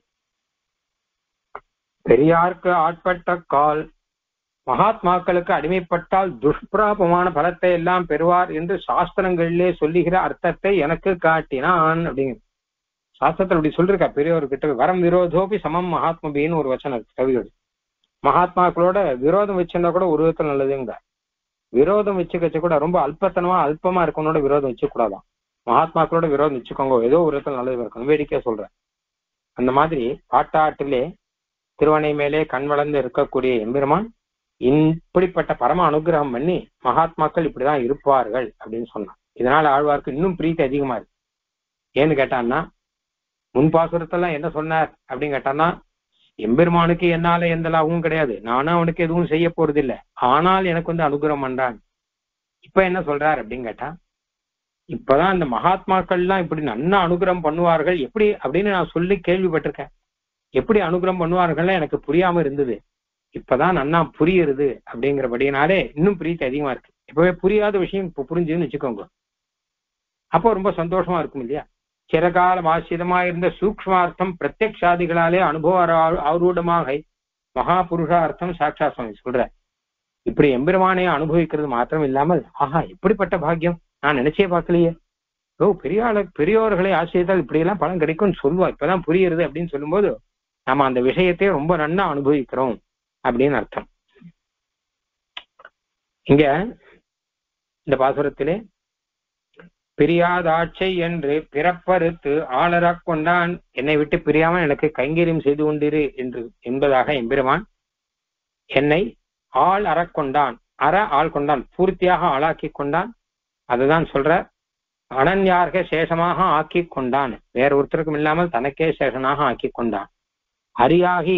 பெரியாருக்கு ஆட்பட்ட கால் மகாத்மாக்களுக்கு அடிமைப்பட்டால் துஷ்பிராபமான பலத்தை எல்லாம் பெறுவார் என்று சாஸ்திரங்களிலே சொல்லுகிற அர்த்தத்தை எனக்கு காட்டினான் அப்படிங்கிற சாஸ்திரத்தில் அப்படி சொல்லிருக்கா. பெரியவர்கிட்ட வரம் விரோதோபி சமம் மகாத்மபின்னு ஒரு வச்சனம் கவிகள். மகாத்மாக்களோட விரோதம் வச்சிருந்தா கூட ஒரு விதத்தில் நல்லதுங்க. விரோதம் வச்சுக்கச்ச கூட ரொம்ப அல்பமா இருக்கவனோட விரோதம் வச்சு கூடாதான். மகாத்மாக்களோட விரோதம் வச்சுக்கோங்க, ஏதோ ஒரு விதத்தில் நல்லது இருக்கணும், வேடிக்கையா சொல்றேன். அந்த மாதிரி பாட்டாற்றிலே திருவணை மேலே கண் வளர்ந்து இருக்கக்கூடிய எம்பெருமான் இப்படிப்பட்ட பரம அனுகிரகம் பண்ணி மகாத்மாக்கள் இப்படிதான் இருப்பார்கள் அப்படின்னு சொன்னான். இதனால ஆழ்வார்க்கு இன்னும் பிரீத்தி அதிகமா இருக்கு. ஏன்னு கேட்டான்னா, முன்பாசுரத்தெல்லாம் என்ன சொன்னார் அப்படின்னு கேட்டான்னா, எம்பெருமானுக்கு என்னால எந்த லாபமும் கிடையாது, நானும் அவனுக்கு எதுவும் செய்ய போறது இல்லை, ஆனால் எனக்கு அனுகிரகம் பண்றான். இப்ப என்ன சொல்றார் அப்படின்னு கேட்டா, இப்பதான் இந்த மகாத்மாக்கள்லாம் இப்படி நன்னா அனுகிரகம் பண்ணுவார்கள் எப்படி அப்படின்னு நான் சொல்லி கேள்விப்பட்டிருக்கேன். எப்படி அனுகிரகம் பண்ணுவார்கள் எனக்கு புரியாம இருந்தது, இப்பதான் நன்னா புரியுறது அப்படிங்கிறபடினாலே இன்னும் பிரீத்தி அதிகமா இருக்கு. இப்பவே புரியாத விஷயம் இப்ப புரிஞ்சுன்னு வச்சுக்கோங்க, அப்போ ரொம்ப சந்தோஷமா இருக்கும் இல்லையா. சிறகாலம் ஆசிரியமா இருந்த சூக்ஷ்மார்த்தம் பிரத்யக்ஷாதிகளாலே அனுபவ ஆரூடமாக மகாபுருஷார்த்தம் சாட்சா சுவாமி சொல்ற. இப்படி எம்பெருமானே அனுபவிக்கிறது மாத்திரம் இல்லாமல், ஆஹா எப்படிப்பட்ட பாக்கியம், நான் நினைச்சே பார்க்கலையே, பெரியோர்களை ஆசிரியத்தால் இப்படி எல்லாம் பலன் கிடைக்கும்னு சொல்லுவா, இப்பதான் புரியுறது அப்படின்னு சொல்லும்போது நம்ம அந்த விஷயத்தை ரொம்ப நன்னா அனுபவிக்கிறோம் அப்படின்னு அர்த்தம். இங்க இந்த பாசுரத்திலே பிரியாதாட்சை என்று பிறப்பறுத்து ஆளராக் கொண்டான், என்னை விட்டு பிரியாமல் எனக்கு கைங்கரியம் செய்து கொண்டிரு என்பதாக எம்பெருமான் என்னை ஆள் அறக்கொண்டான், ஆள் கொண்டான், பூர்த்தியாக ஆளாக்கி கொண்டான். அதுதான் சொல்ற, அனன்யார்க சேஷமாக ஆக்கி கொண்டான், வேற ஒருத்தருக்கும் இல்லாமல் தனக்கே சேஷனாக ஆக்கி கொண்டான். அரியாகி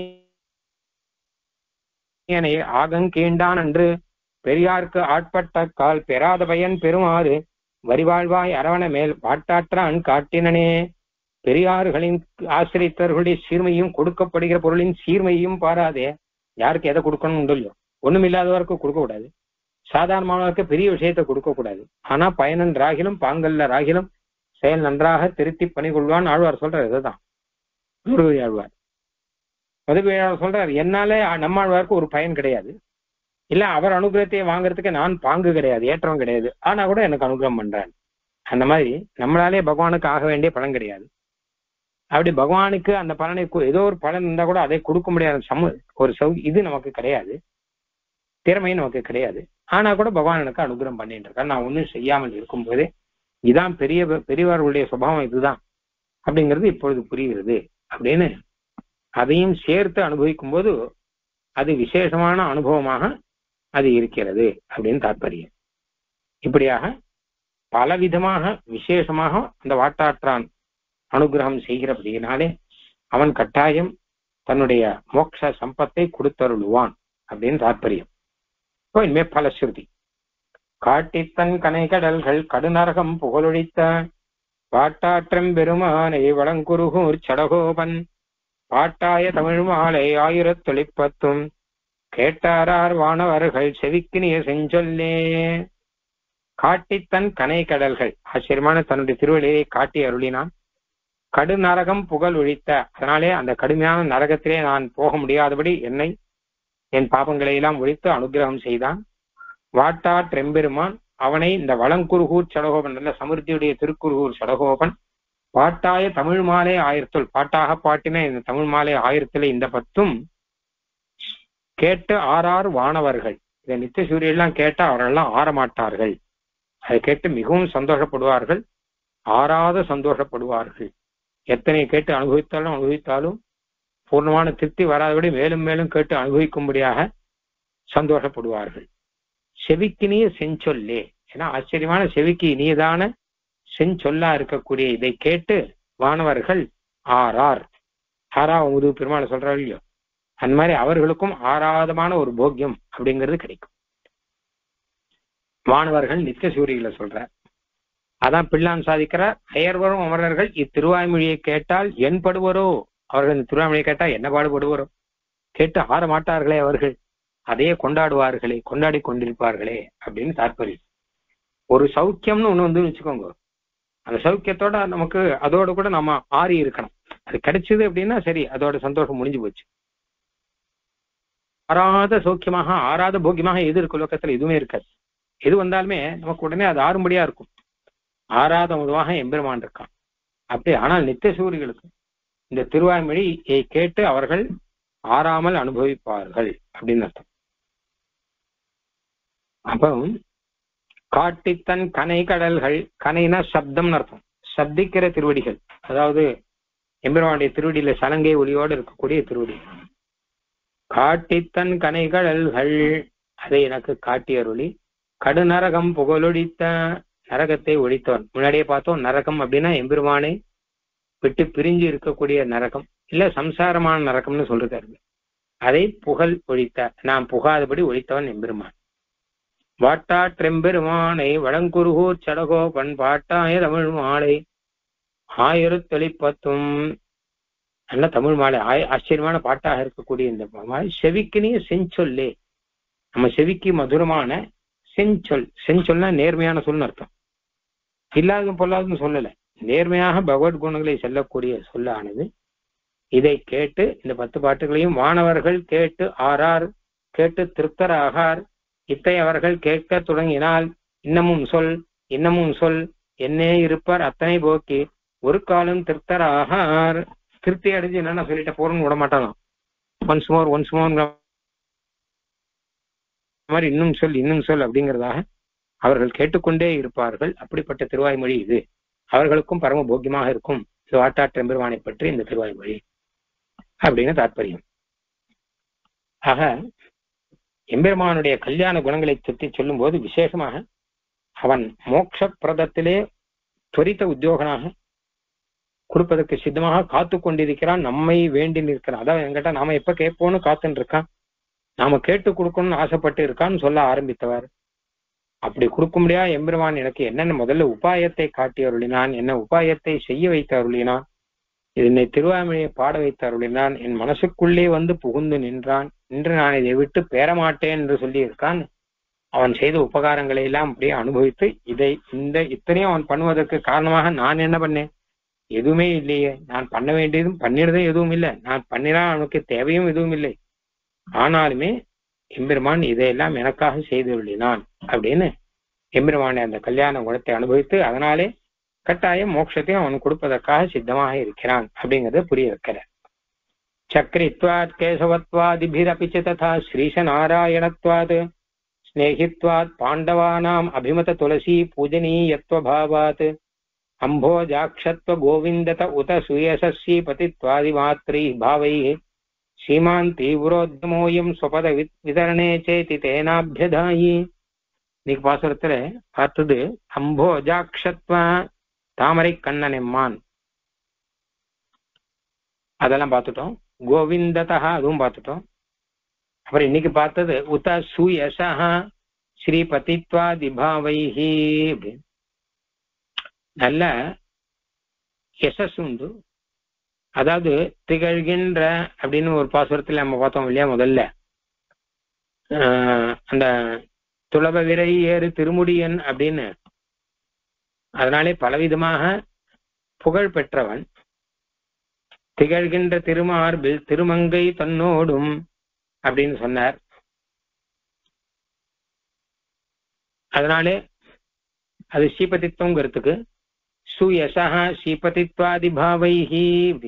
இரணியனை ஆகங்கீண்டான் என்று பெரியார்க்கு ஆட்பட்ட கால் பெறாத பயன் பெறுமாறு வரிவாழ்வாய் அரவண மேல் வாட்டாற்றான் காட்டினனே. பெரியார்களின் ஆசிரியத்தவர்களுடைய சீர்மையும் கொடுக்கப்படுகிற பொருளின் சீர்மையும் பாராதே. யாருக்கு எதை கொடுக்கணும் உண்டு இல்லையோ, ஒண்ணும் இல்லாதவருக்கு கொடுக்க கூடாது, சாதாரணமானவருக்கு பெரிய விஷயத்தை கொடுக்க கூடாது. ஆனா பயனன் ராகிலும் பாங்கல்ல ராகிலும் செயல் நன்றாக திருத்தி பணி கொள்வான் ஆழ்வார் சொல்றார். இதுதான் மதுரை ஆழ்வார். மதுரை ஆழ்வார் சொல்றார், என்னாலே நம்மாழ்வாருக்கு ஒரு பயன் கிடையாது, இல்ல அவர் அனுகிரகத்தை வாங்குறதுக்கு நான் பாங்கு கிடையாது, ஏற்றம் கிடையாது, ஆனா கூட எனக்கு அனுகிரகம் பண்றான். அந்த மாதிரி நம்மளாலே பகவானுக்கு ஆக வேண்டிய பலன் கிடையாது. அப்படி பகவானுக்கு அந்த பலனை ஏதோ ஒரு பலன் இருந்தா கூட அதை கொடுக்க முடியாத ஒரு இது நமக்கு கிடையாது, திறமையும் நமக்கு கிடையாது. ஆனா கூட பகவான் எனக்கு அனுகிரகம் பண்ணிட்டு இருக்கார், நான் ஒன்றும் செய்யாமல் இருக்கும் போதே. இதான் பெரியவர்களுடைய சுபாவம், இதுதான் அப்படிங்கிறது இப்பொழுது புரிகிறது அப்படின்னு அதையும் சேர்த்து அனுபவிக்கும் போது அது விசேஷமான அனுபவமாக அது இருக்கிறது அப்படின்னு தாற்பயம். இப்படியாக பலவிதமாக விசேஷமாக அந்த வாட்டாற்றான் அனுகிரகம் செய்கிறபடியினாலே அவன் கட்டாயம் தன்னுடைய மோட்ச சம்பத்தை கொடுத்தருளுவான் அப்படின்னு தாற்பயம். இப்போ இனிமே பலஸ்ருதி. காட்டித்தன் கனை கடல்கள் கடுநரகம் புகழொழித்த வாட்டாற்றம் பெருமானை வளங்குருகூர் சடகோபன் பாட்டாய தமிழ் மாலை 1010 கேட்டாரார் வானவர்கள் செவிக்கினிய செஞ்சொல்லே. காட்டித்தன் கனை கடல்கள், ஆச்சரியமான தன்னுடைய திருவள்ளியை காட்டி அருளினான். கடுநரகம் புகழ் ஒழித்த, அதனாலே அந்த கடுமையான நரகத்திலே நான் போக முடியாதபடி என்னை என் பாபங்களை எல்லாம் ஒழித்து அனுகிரகம் செய்தான். வாட்டாற்றெம்பெருமான் அவனை இந்த வளங்குருகூர் சடகோபன், நல்ல சமிருத்தியுடைய திருக்குருகூர் சடகோபன் பாட்டாய தமிழ் மாலை 1000, பாட்டாக பாட்டின இந்த தமிழ் மாலை 1000 இந்த 10 கேட்டு ஆறார் வானவர்கள். இதை நித்திய சூரியெல்லாம் கேட்டா அவரெல்லாம் ஆறமாட்டார்கள், அதை கேட்டு மிகவும் சந்தோஷப்படுவார்கள், ஆறாத சந்தோஷப்படுவார்கள். எத்தனை கேட்டு அனுபவித்தாலும் பூர்ணமான திருப்தி வராதபடி மேலும் மேலும் கேட்டு அனுபவிக்கும்படியாக சந்தோஷப்படுவார்கள். செவிக்கினிய செஞ்சொல்லே, ஏன்னா ஆச்சரியமான செவிக்கு இனியதான செஞ்சொல்லா இருக்கக்கூடிய இதை கேட்டு வானவர்கள் ஆறார் உது பெருமாள் சொல்றாரு இல்லையோ, அந்த மாதிரி அவர்களுக்கும் ஆராதமான ஒரு போக்கியம் அப்படிங்கிறது கிடைக்கும். வானவர்கள் நித்திய சூரிகளை சொல்றார். அதான் பிள்ளான் சாதிக்கிறார், அயர்வரும் அமரர்கள் இத்திருவாய்மொழியை கேட்டால் என்படுவரோ, அவர்கள் இந்த திருவாய்மொழியை கேட்டால் என்ன பாடுபடுவரோ, கேட்டு ஆற மாட்டார்களே அவர்கள், அதையே கொண்டாடுவார்களே, கொண்டாடி கொண்டிருப்பார்களே அப்படின்னு தாற்பயம். ஒரு சௌக்கியம்னு ஒண்ணு வந்து வச்சுக்கோங்க, அந்த சௌக்கியத்தோட நமக்கு அதோட கூட நம்ம ஆறி இருக்கணும். அது கிடைச்சது அப்படின்னா சரி, அதோட சந்தோஷம் முடிஞ்சு போச்சு. ஆறாத சௌக்கியமாக ஆறாத போக்கியமாக எது இருக்கு லோகத்துல? எதுவுமே இருக்காது. எது வந்தாலுமே நமக்கு உடனே அது ஆறும்படியா இருக்கும். ஆறாத முதுவாக எம்பெருமான் இருக்கான் அப்படி. ஆனால் நித்திய சூரிகளுக்கு இந்த திருவாய்மொழியை கேட்டு அவர்கள் ஆறாமல் அனுபவிப்பார்கள் அப்படின்னு அர்த்தம். அப்போ காட்டித்தன் கனை கடல்கள், கனைனா சப்தம்னு அர்த்தம், சப்திக்கிற திருவடிகள், அதாவது எம்பெருமானுடைய திருவடியில சலங்கை ஒளியோடு இருக்கக்கூடிய திருவடி. காட்டித்தன் கனை கடல்கள், அதை எனக்கு காட்டி அருளி கடுநரகம் புகழொழித்த, நரகத்தை ஒழித்தவன். முன்னாடியே பார்த்தோம், நரகம் அப்படின்னா எம்பெருமானை விட்டு பிரிஞ்சு இருக்கக்கூடிய நரகம், இல்ல சம்சாரமான நரகம்னு சொல்றாரு. அதை புகழ் ஒழித்த, நாம் புகாதபடி ஒழித்தவன் எம்பெருமான். வாட்டாற்றெம்பெருமானை வளங்குருகூர் சடகோபன் பாட்டாய தமிழ் மாலை 1010, நல்ல தமிழ் மாலை ஆச்சரியமான பாட்டாக இருக்கக்கூடிய இந்த மாலை செவிக்கினிய செஞ்சொல்லே, நம்ம செவிக்கு மதுரமான செஞ்சொல். செஞ்சொல்னா நேர்மையான சொல்னு அர்த்தம், இல்லாத பொல்லாதுன்னு சொல்லல, நேர்மையாக பகவத்குணங்களை செல்லக்கூடிய சொல்லானது. இதை கேட்டு இந்த 10 பாட்டுகளையும் வானவர்கள் கேட்டு ஆறார், கேட்டு திருப்தராகார். இத்தை அவர்கள் கேட்க தொடங்கினால் இன்னமும் சொல் இன்னமும் சொல் என்னே இருப்பார் அத்தனை போக்கி ஒரு காலம் திருப்தராகார். திருப்தி அடைஞ்சு என்னன்னா சொல்லிட்ட போறோம்னு விட மாட்டானாம். ஒன்ஸ் மோர் மாதிரி இன்னும் சொல் அப்படிங்கிறதாக அவர்கள் கேட்டுக்கொண்டே இருப்பார்கள். அப்படிப்பட்ட திருவாய்மொழி இது. அவர்களுக்கும் பரம போக்கியமாக இருக்கும் வாட்டாற்றெம்பெருமானை பற்றி இந்த திருவாய்மொழி அப்படின்னு தாற்பயம். ஆக எம்பெருமானுடைய கல்யாண குணங்களை சுற்றி சொல்லும் போது விசேஷமாக அவன் மோட்ச பிரதத்திலே துரித உத்தியோகனாக கொடுப்பதற்கு சித்தமாக காத்து கொண்டிருக்கிறான், நம்மை வேண்டி நிற்கிறான். அதாவது என்கிட்ட நாம எப்ப கேட்போம்னு காத்துன்னு இருக்கான், நாம கேட்டு கொடுக்கணும்னு ஆசைப்பட்டு இருக்கான்னு சொல்ல ஆரம்பித்தவர். அப்படி கொடுக்க முடியா எம்பெருமான் எனக்கு என்னென்ன முதல்ல உபாயத்தை காட்டி அருளினான், என்ன உபாயத்தை செய்ய வைத்து அருளினான், என்னை திருவாய்மொழியை பாட வைத்து அருளினான், என் மனசுக்குள்ளே வந்து புகுந்து நின்றான், இன்று நான் இதை விட்டு பெறமாட்டேன் என்று சொல்லி இருக்கான். அவன் செய்த உபகாரங்களை எல்லாம் அப்படியே அனுபவித்து இத்தனையும் அவன் பண்ணுவதற்கு காரணமாக நான் என்ன பண்ணேன், எதுவுமே இல்லையே. நான் பண்ண வேண்டியதும் பண்ணினதும் எதுவும் இல்லை, நான் பண்ணினா அவனுக்கு தேவையும் எதுவும் இல்லை. ஆனாலுமே எம்பெருமான் இதையெல்லாம் எனக்காக செய்து விழினான் அப்படின்னு எம்பெருமானை அந்த கல்யாண குணத்தை அனுபவித்து அதனாலே கட்டாயம் மோட்சத்தையும் அவன் கொடுப்பதற்காக சித்தமாக இருக்கிறான் அப்படிங்கறத புரிய வைக்கிறார். சக்ரித்வாத் கேசவத்வாதிபிரபிச்ச ததா ஸ்ரீஷ நாராயணத்வாத் ஸ்நேகித்வாத் பாண்டவானாம் அபிமத துளசி பூஜனீயத்வபாவாத் அம்போஜாக்ஷத்வ கோவிந்தத உத சுயசஸ்ஸி பதித்வாதிமாத்ரி பாவை ஸ்ரீமான் தீவிரோத்யமோயம் ஸ்வபத விதரணே சேதி தேனாபியதாயி. இன்னைக்கு பாசுரத்துல பார்த்தது அம்போஜாக்ஷத்வ தாமரை கண்ணன் எம்மான், அதெல்லாம் பார்த்துட்டோம். கோவிந்ததா அதுவும் பார்த்துட்டோம். அப்புறம் இன்னைக்கு பார்த்தது உத சுயசா ஸ்ரீபதித்வாதி பாவைஹி அப்படின்னு நல்ல யசஸ் உண்டு. அதாவது திகழ்கின்ற அப்படின்னு ஒரு பாசுரத்துல நம்ம பார்த்தோம் இல்லையா, முதல்ல அந்த துளப விரை ஏறு திருமுடியன் அப்படின்னு, அதனாலே பலவிதமாக புகழ் பெற்றவன். திகழ்கின்ற திருமார்பில் திருமங்கை தன்னோடும் அப்படின்னு சொன்னார். அதனாலே அது ஸ்ரீபதித்துவங்கிறதுக்கு சுயசா ஸ்ரீபதித்வாதி பாவைஹி.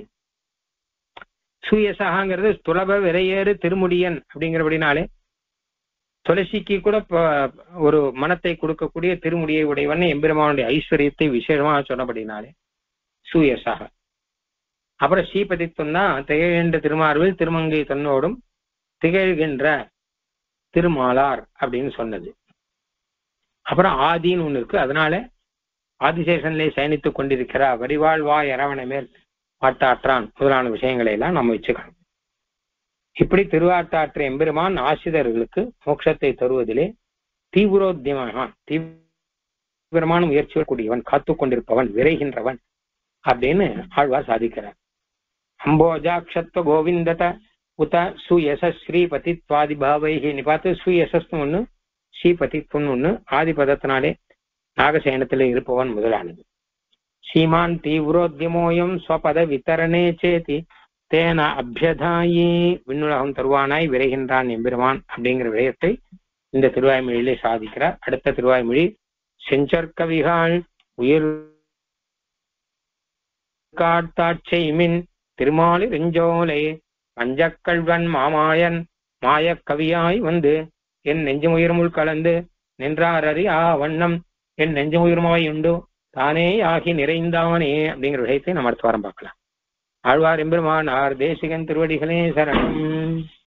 சுயசகாங்கிறது துளப விரையேறு திருமுடியன் அப்படிங்கிறபடினாலே துளசிக்கு கூட ஒரு மனத்தை கொடுக்கக்கூடிய திருமுடியை உடையவன் எம்பெருமானுடைய ஐஸ்வர்யத்தை விசேஷமாக சொன்னபடினாலே சுயசக. அப்புறம் ஸ்ரீபதித்துவம் தான் திகழ்கின்ற திருமார்பில் திருமங்கை தன்னோடும் திகழ்கின்ற திருமாலார் அப்படின்னு சொன்னது. அப்புறம் ஆதின்னு ஒண்ணு இருக்கு, அதனால ஆதிசேஷன்லே சயனித்துக் கொண்டிருக்கிற வரிவாழ்வாய் அரவணை மேல் ஆட்டாற்றான் முதலான விஷயங்களை எல்லாம் நம்ம வச்சுக்கணும். இப்படி திருவாட்டாற்ற எம்பெருமான் ஆசிரியர்களுக்கு மோட்சத்தை தருவதிலே தீவிரோத்தியமாக தீவிரமான முயற்சிகள் கூடியவன், காத்து கொண்டிருப்பவன், விரைகின்றவன் அப்படின்னு ஆழ்வார் சாதிக்கிறார். அம்போஜாட்சத்வ கோவிந்தத உத சுயசஸ் ஸ்ரீபதித்வாதி பாவைஹி பார்த்து சுயசஸ் ஒண்ணு, ஸ்ரீபதித்வன் ஒண்ணு, ஆதிபதத்தினாலே நாகசேனத்திலே இருப்பவன் முதலானது. ஸ்ரீமான் தீவிரோத்தியமோயம் ஸ்வபத வித்தரணே சேதி தேன அபியதாயி. விண்ணுலகம் தருவானாய் விரைகின்றான் எம்பெருமான் அப்படிங்கிற விடயத்தை இந்த திருவாய்மொழியிலே சாதிக்கிறார். அடுத்த திருவாய்மொழி செஞ்சற்கவிகாள் உயிர் காட்டாட்சைமின் திருமாலி ரெஞ்சோலை பஞ்சக்கல்வன் மாமாயன் மாயக்கவியாய் வந்து என் நெஞ்சுமுயிர்முள் கலந்து நின்றாரறி வண்ணம் என் நெஞ்சுமுயிர்மாய் உண்டு தானே ஆகி நிறைந்தானே அப்படிங்கிற விஷயத்தை நம்ம அடுத்த வாரம் பார்க்கலாம். ஆழ்வார் எம்பெருமானார் தேசிகன் திருவடிகளே சரணம்.